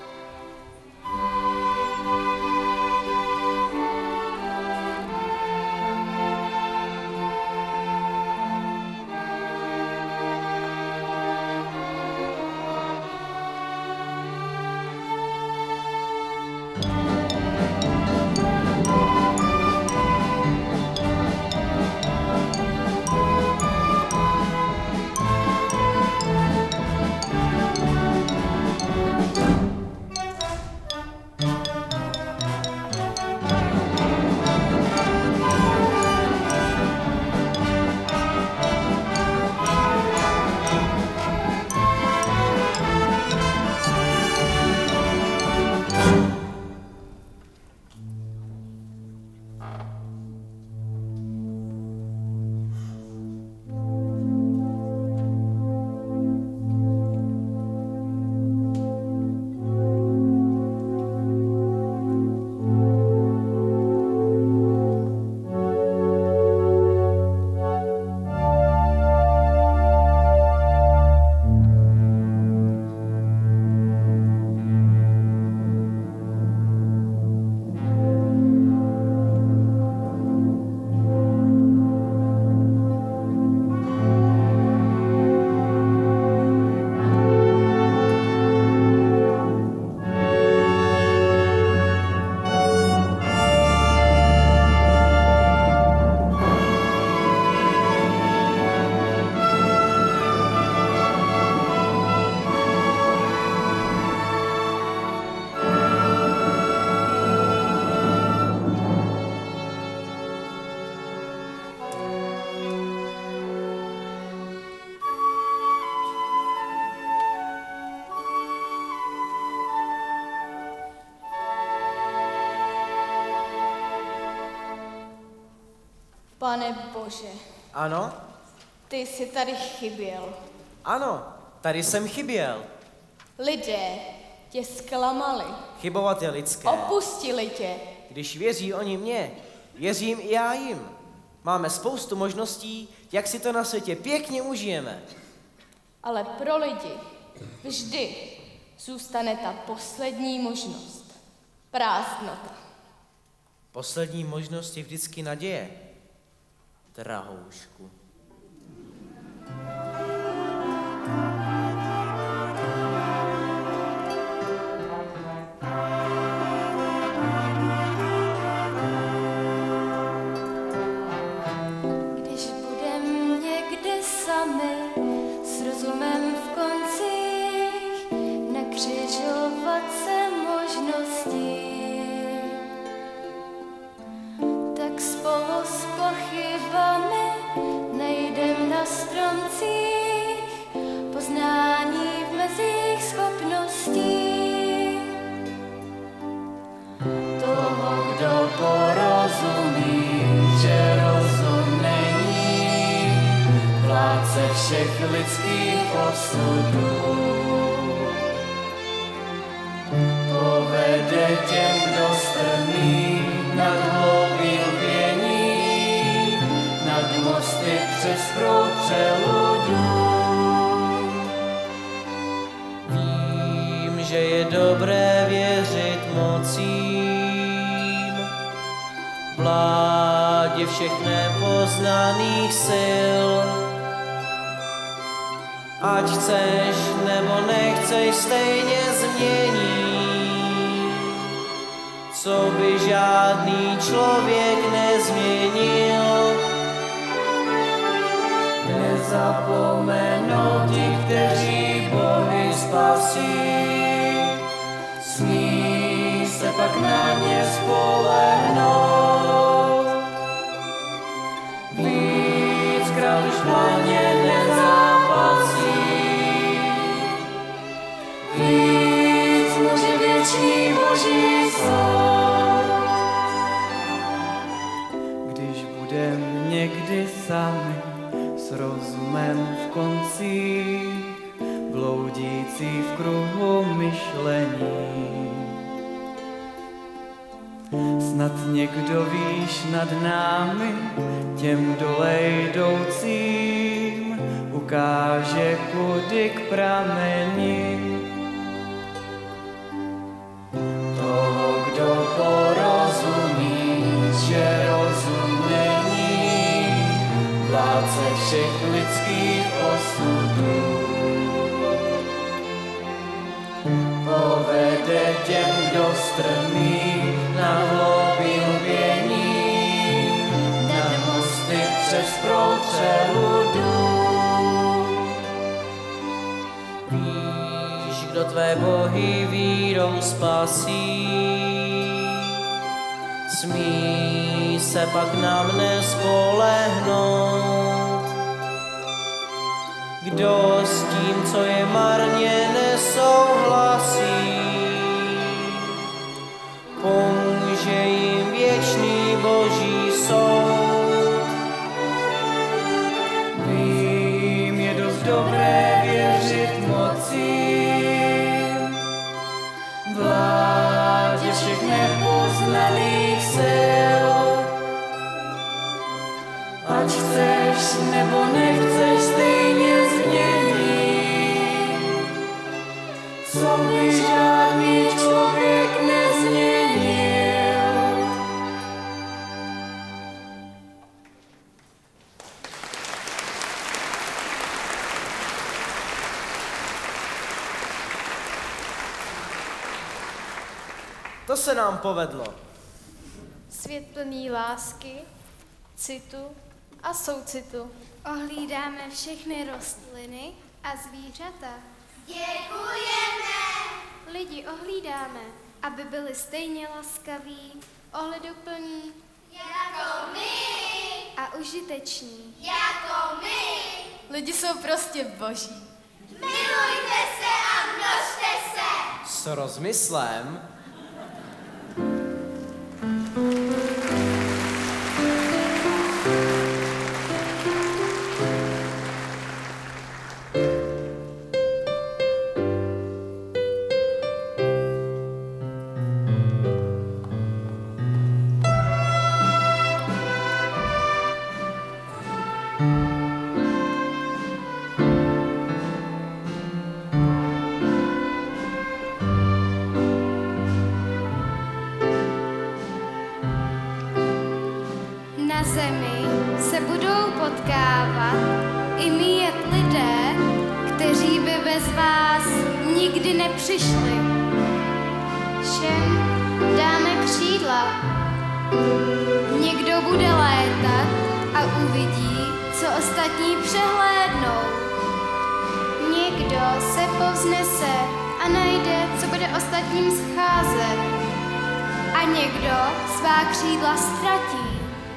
Pane Bože, Ano? ty jsi tady chyběl. Ano, tady jsem chyběl. Lidé tě zklamali, Chybovat je lidské. opustili tě. Když věří oni mně, věřím i já jim. Máme spoustu možností, jak si to na světě pěkně užijeme. Ale pro lidi vždy zůstane ta poslední možnost. Prázdnota. Poslední možnost je vždycky naděje, drahoušku. Když budem někde sami s rozumem v koncích, nekřižovat se možností, tak spolu s pochybami nejdem na stromcích, poznání v mezích schopností. Toho, kdo porozumí, že rozum není vládce všech lidských osudů, povede těm, kdo strmí nad hloubí lpění, nad mosty přes proud přeludů. Vím, že je dobré věřit mocím, vládě všech nepoznaných sil. Ať chceš nebo nechceš, stejně změní, co by žádný člověk nezměnil. Nezapomenou ti, kteří Bohy spasí, smí se pak na ně spolehnout. Víckrát už plně nezápasí, víc může věčný Boží soud. Když budem někdy sami s rozumem v koncích, bloudící v kruhu myšlení, snad někdo výš nad námi, těm dole jdoucím, ukáže kudy k prameni. Toho, kdo porozumí, že rozum není vládce všech lidských osudů, povede těm, kdo strmí na hloubí lpění, nad mosty přes proud přeludů. Víš, kdo tvé bohy vírou spasí, smí se pak na mne spolehnout. Kdo s tím, co je marně, nesouhlasí, pomůže jim věčný Boží soud. Vím, je dost dobré věřit mocím, vládě všech nepoznaných sil. Ať chceš nebo nechceš, stejně změní, co by žádný člověk nezměnil. To se nám povedlo. Svět plný lásky, citu a soucitu. Ohlídáme všechny rostliny a zvířata. Děkujeme! Lidi ohlídáme, aby byli stejně laskaví, ohleduplní Jako my! a užiteční. Jako my! Lidi jsou prostě boží. Milujte se a množte se! S rozmyslem. zemi se budou potkávat i míjet lidé, kteří by bez vás nikdy nepřišli. Všem dáme křídla. Někdo bude létat a uvidí, co ostatní přehlédnou. Někdo se povznese a najde, co bude ostatním scházet. A někdo svá křídla ztratí.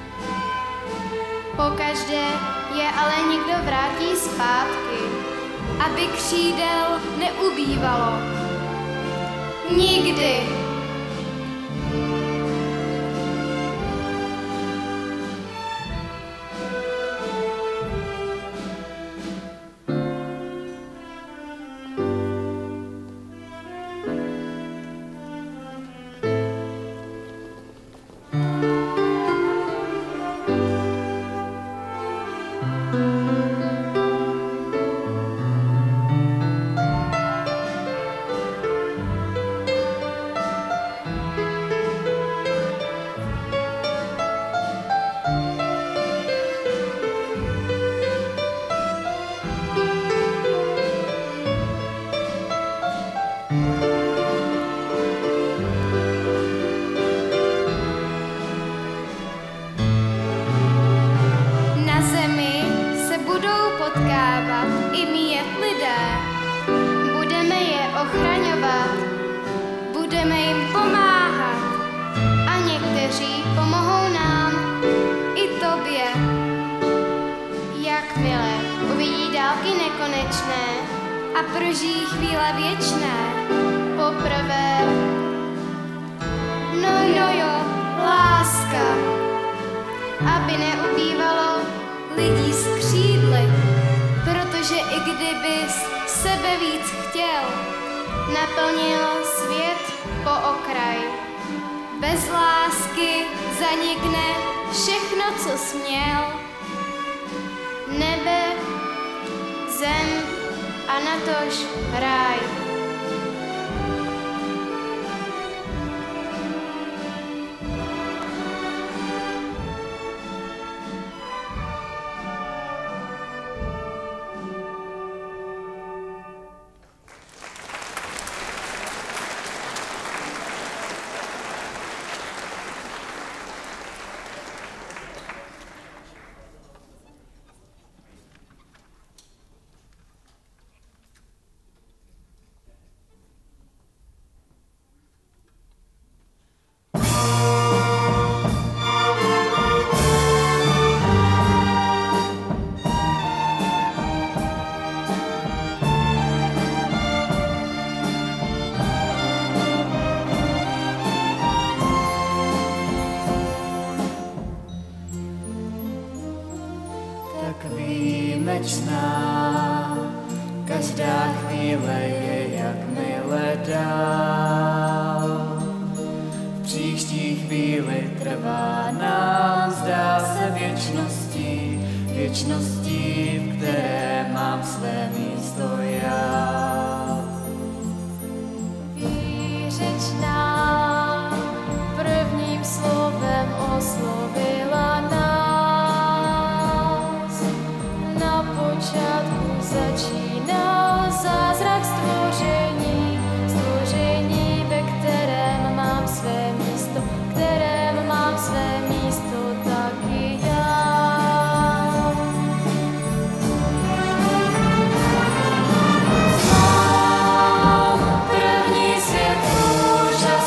Pokaždé je ale někdo vrátí zpátky, aby křídel neubývalo. Nikdy. I míjet lidé, budeme je ochraňovat, budeme jim pomáhat a někteří pomohou nám, i tobě. Jakmile uvidí dálky nekonečné a prožijí chvíle věčné, poprvé, no jo, láska, aby neubývalo lidí s křídly. Protože i kdybys sebe víc chtěl, naplnil svět po okraj. Bez lásky zanikne všechno, co směl. Nebe, zem a natož ráj. Každá chvíle je jakmile dál. V příští chvíli trvá nám, zdá se věčností, věčností, v které mám své místo já. Výřečná prvním slovem oslovila nás. Na počátku začínal zázrak stvoření, stvoření, ve kterém mám své místo, kterém mám své místo taky já. Znám první svět úžasný,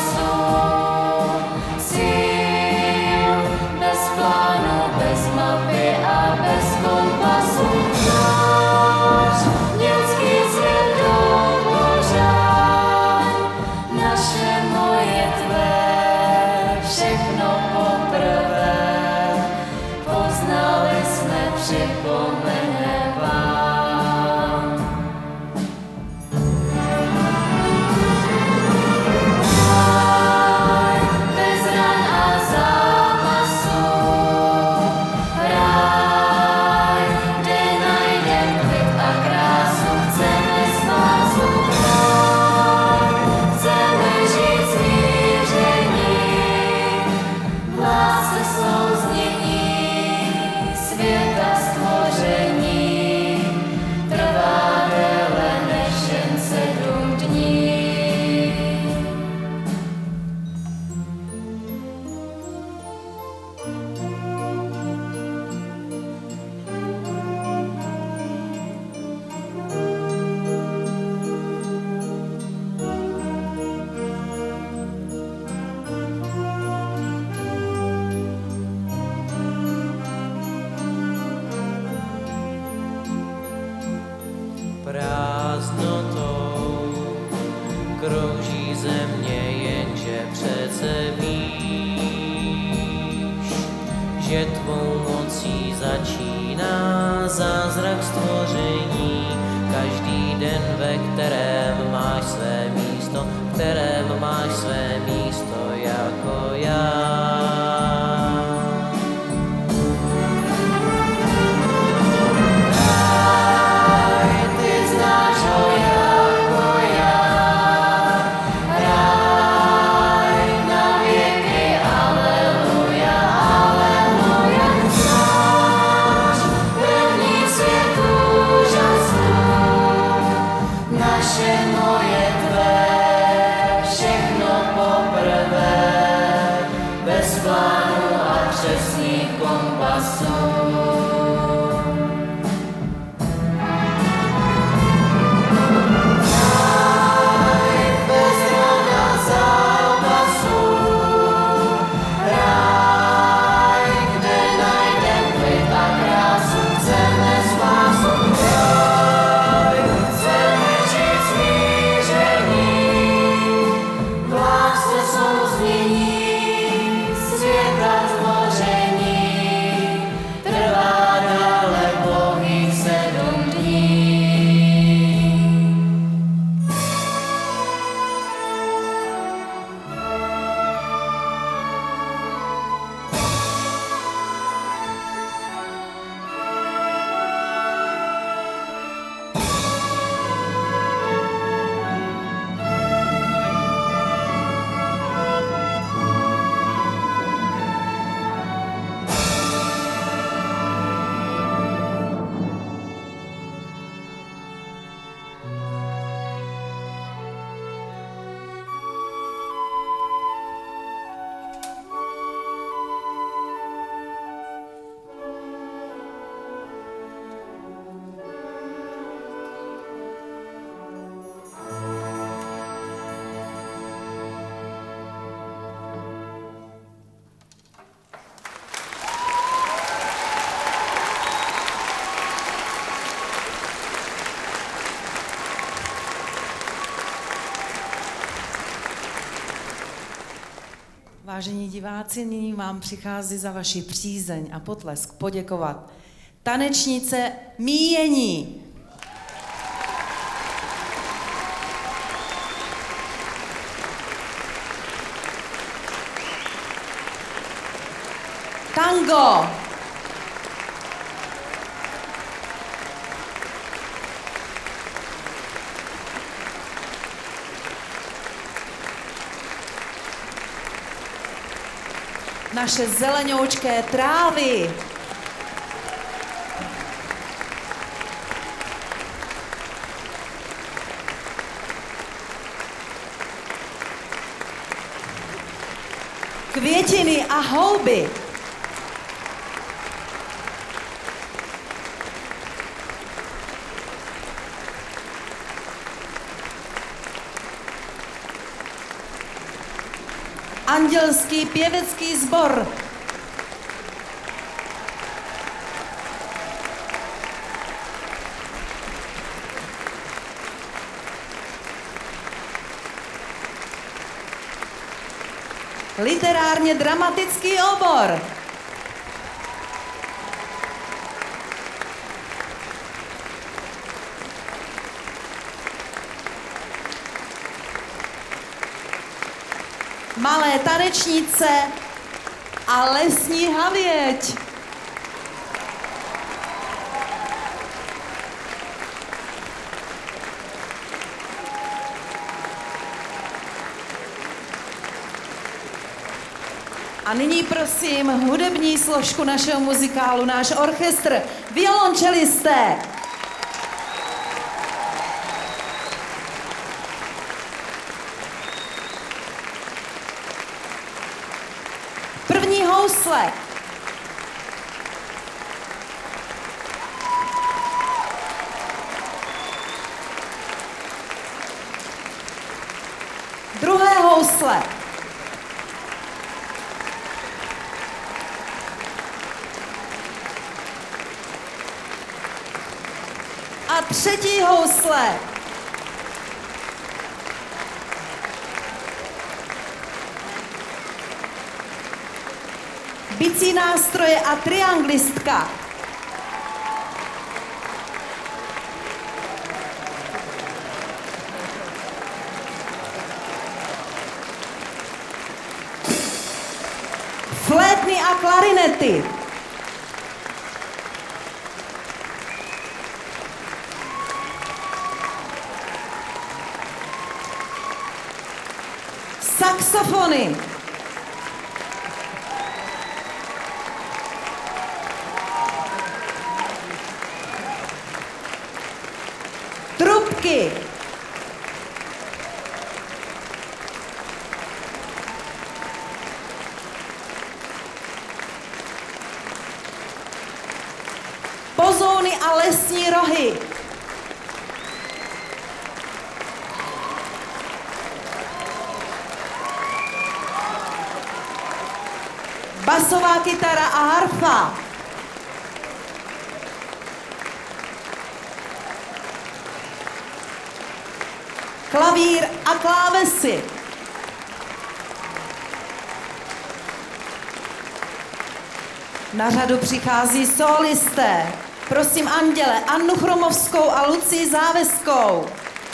krouží země, jenže přece víš, že tvou mocí začíná zázrak stvoření. Každý den, ve kterém máš své místo, v kterém máš své místo jako já. Vážení diváci, nyní vám přichází za vaši přízeň a potlesk poděkovat tanečnice Míjení. Tango. Naše zelenoučké trávy. Květiny a houby. Andělský pěvecký sbor. Literárně dramatický obor. Malé tanečnice a lesní havěť. A nyní prosím hudební složku našeho muzikálu, náš orchestr, violončelisté. První housle. Druhé housle. A třetí housle. bicí nástroje a trianglistka. Flétny a klarinety. Saxofony. Trubky. Pozóny a lesní rohy. Basová kytara a harfa. Klavír a klávesy. Na řadu přichází solisté. Prosím Anděle, Annu Chromovskou a Lucii Záveskou.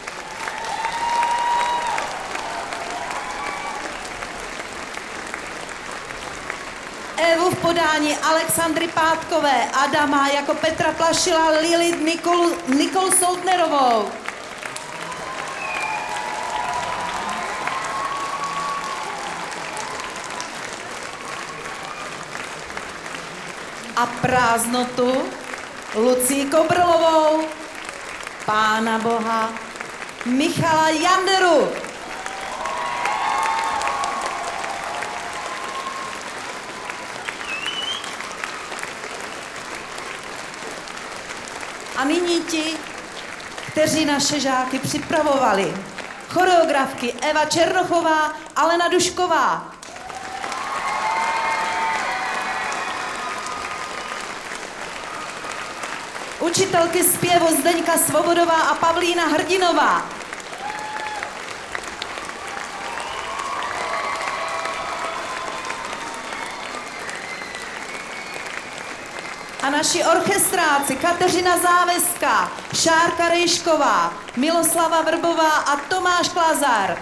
Evu v podání Alexandry Pátkové, Adama jako Petra Plašila, Lilith Nikolu Soutnerovou. A prázdnotu Lucii Kobrlovou, Pána Boha, Michala Janderu. A nyní ti, kteří naše žáky připravovali. Choreografky Eva Černochová, Alena Dušková. Učitelky zpěvu Zdeňka Svobodová a Pavlína Hrdinová. A naši orchestráci Kateřina Záveská, Šárka Rejšková, Miloslava Vrbová a Tomáš Klazar.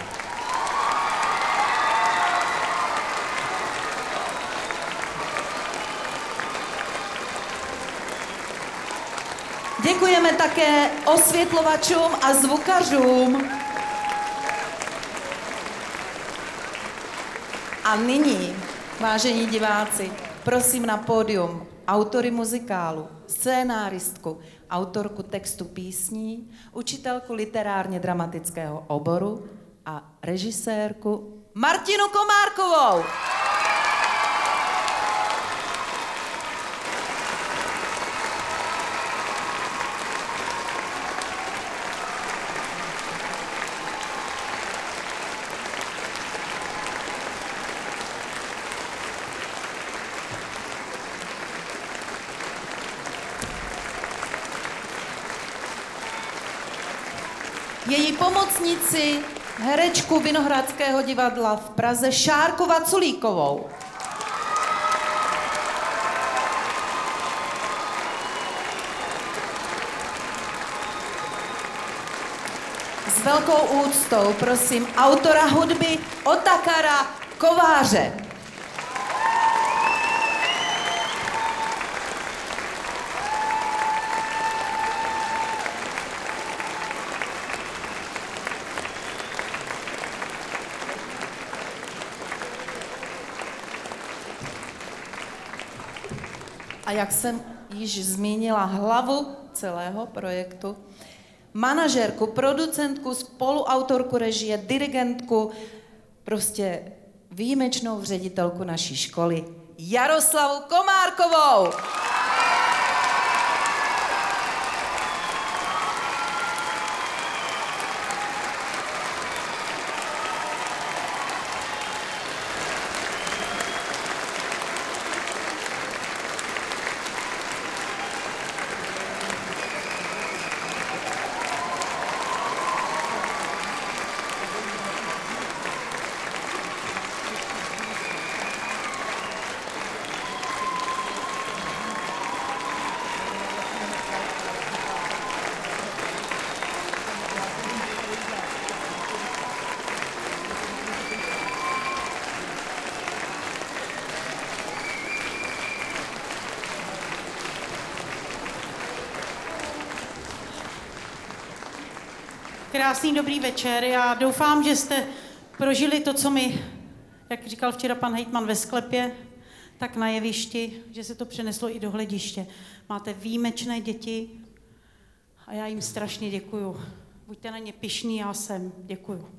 Děkujeme také osvětlovačům a zvukařům. A nyní, vážení diváci, prosím na pódium autory muzikálu, scénáristku, autorku textu písní, učitelku literárně dramatického oboru a režisérku Martinu Komárkovou. Její pomocnici, herečku Vinohradského divadla v Praze Šárku Vaculíkovou. S velkou úctou prosím autora hudby Otakara Kováře. A jak jsem již zmínila, hlavu celého projektu, manažerku, producentku, spoluautorku režie, dirigentku, prostě výjimečnou ředitelku naší školy, Jaroslavu Komárkovou. Krásný dobrý večer. Já doufám, že jste prožili to, co mi, jak říkal včera pan hejtman ve sklepě, tak na jevišti, že se to přeneslo i do hlediště. Máte výjimečné děti a já jim strašně děkuju. Buďte na ně pyšní, já jsem. Děkuju.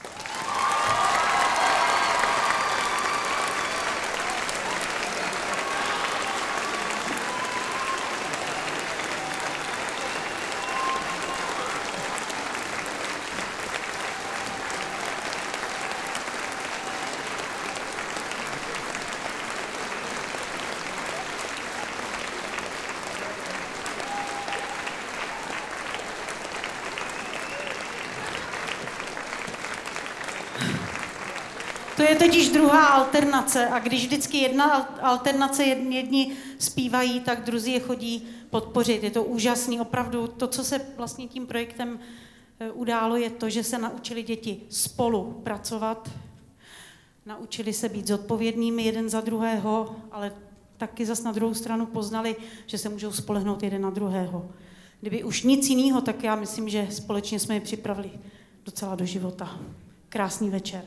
To je totiž druhá alternace a když vždycky jedna alternace jedni zpívají, tak druzí je chodí podpořit. Je to úžasný, opravdu. To, co se vlastně tím projektem událo, je to, že se naučili děti spolu pracovat, naučili se být zodpovědnými jeden za druhého, ale taky zas na druhou stranu poznali, že se můžou spolehnout jeden na druhého. Kdyby už nic jiného, tak já myslím, že společně jsme je připravili docela do života. Krásný večer.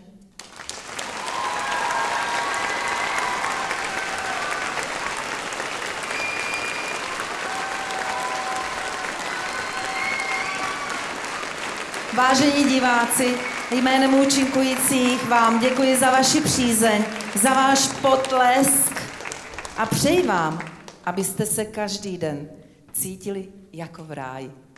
Vážení diváci, jménem účinkujících vám děkuji za vaši přízeň, za váš potlesk a přeji vám, abyste se každý den cítili jako v ráji.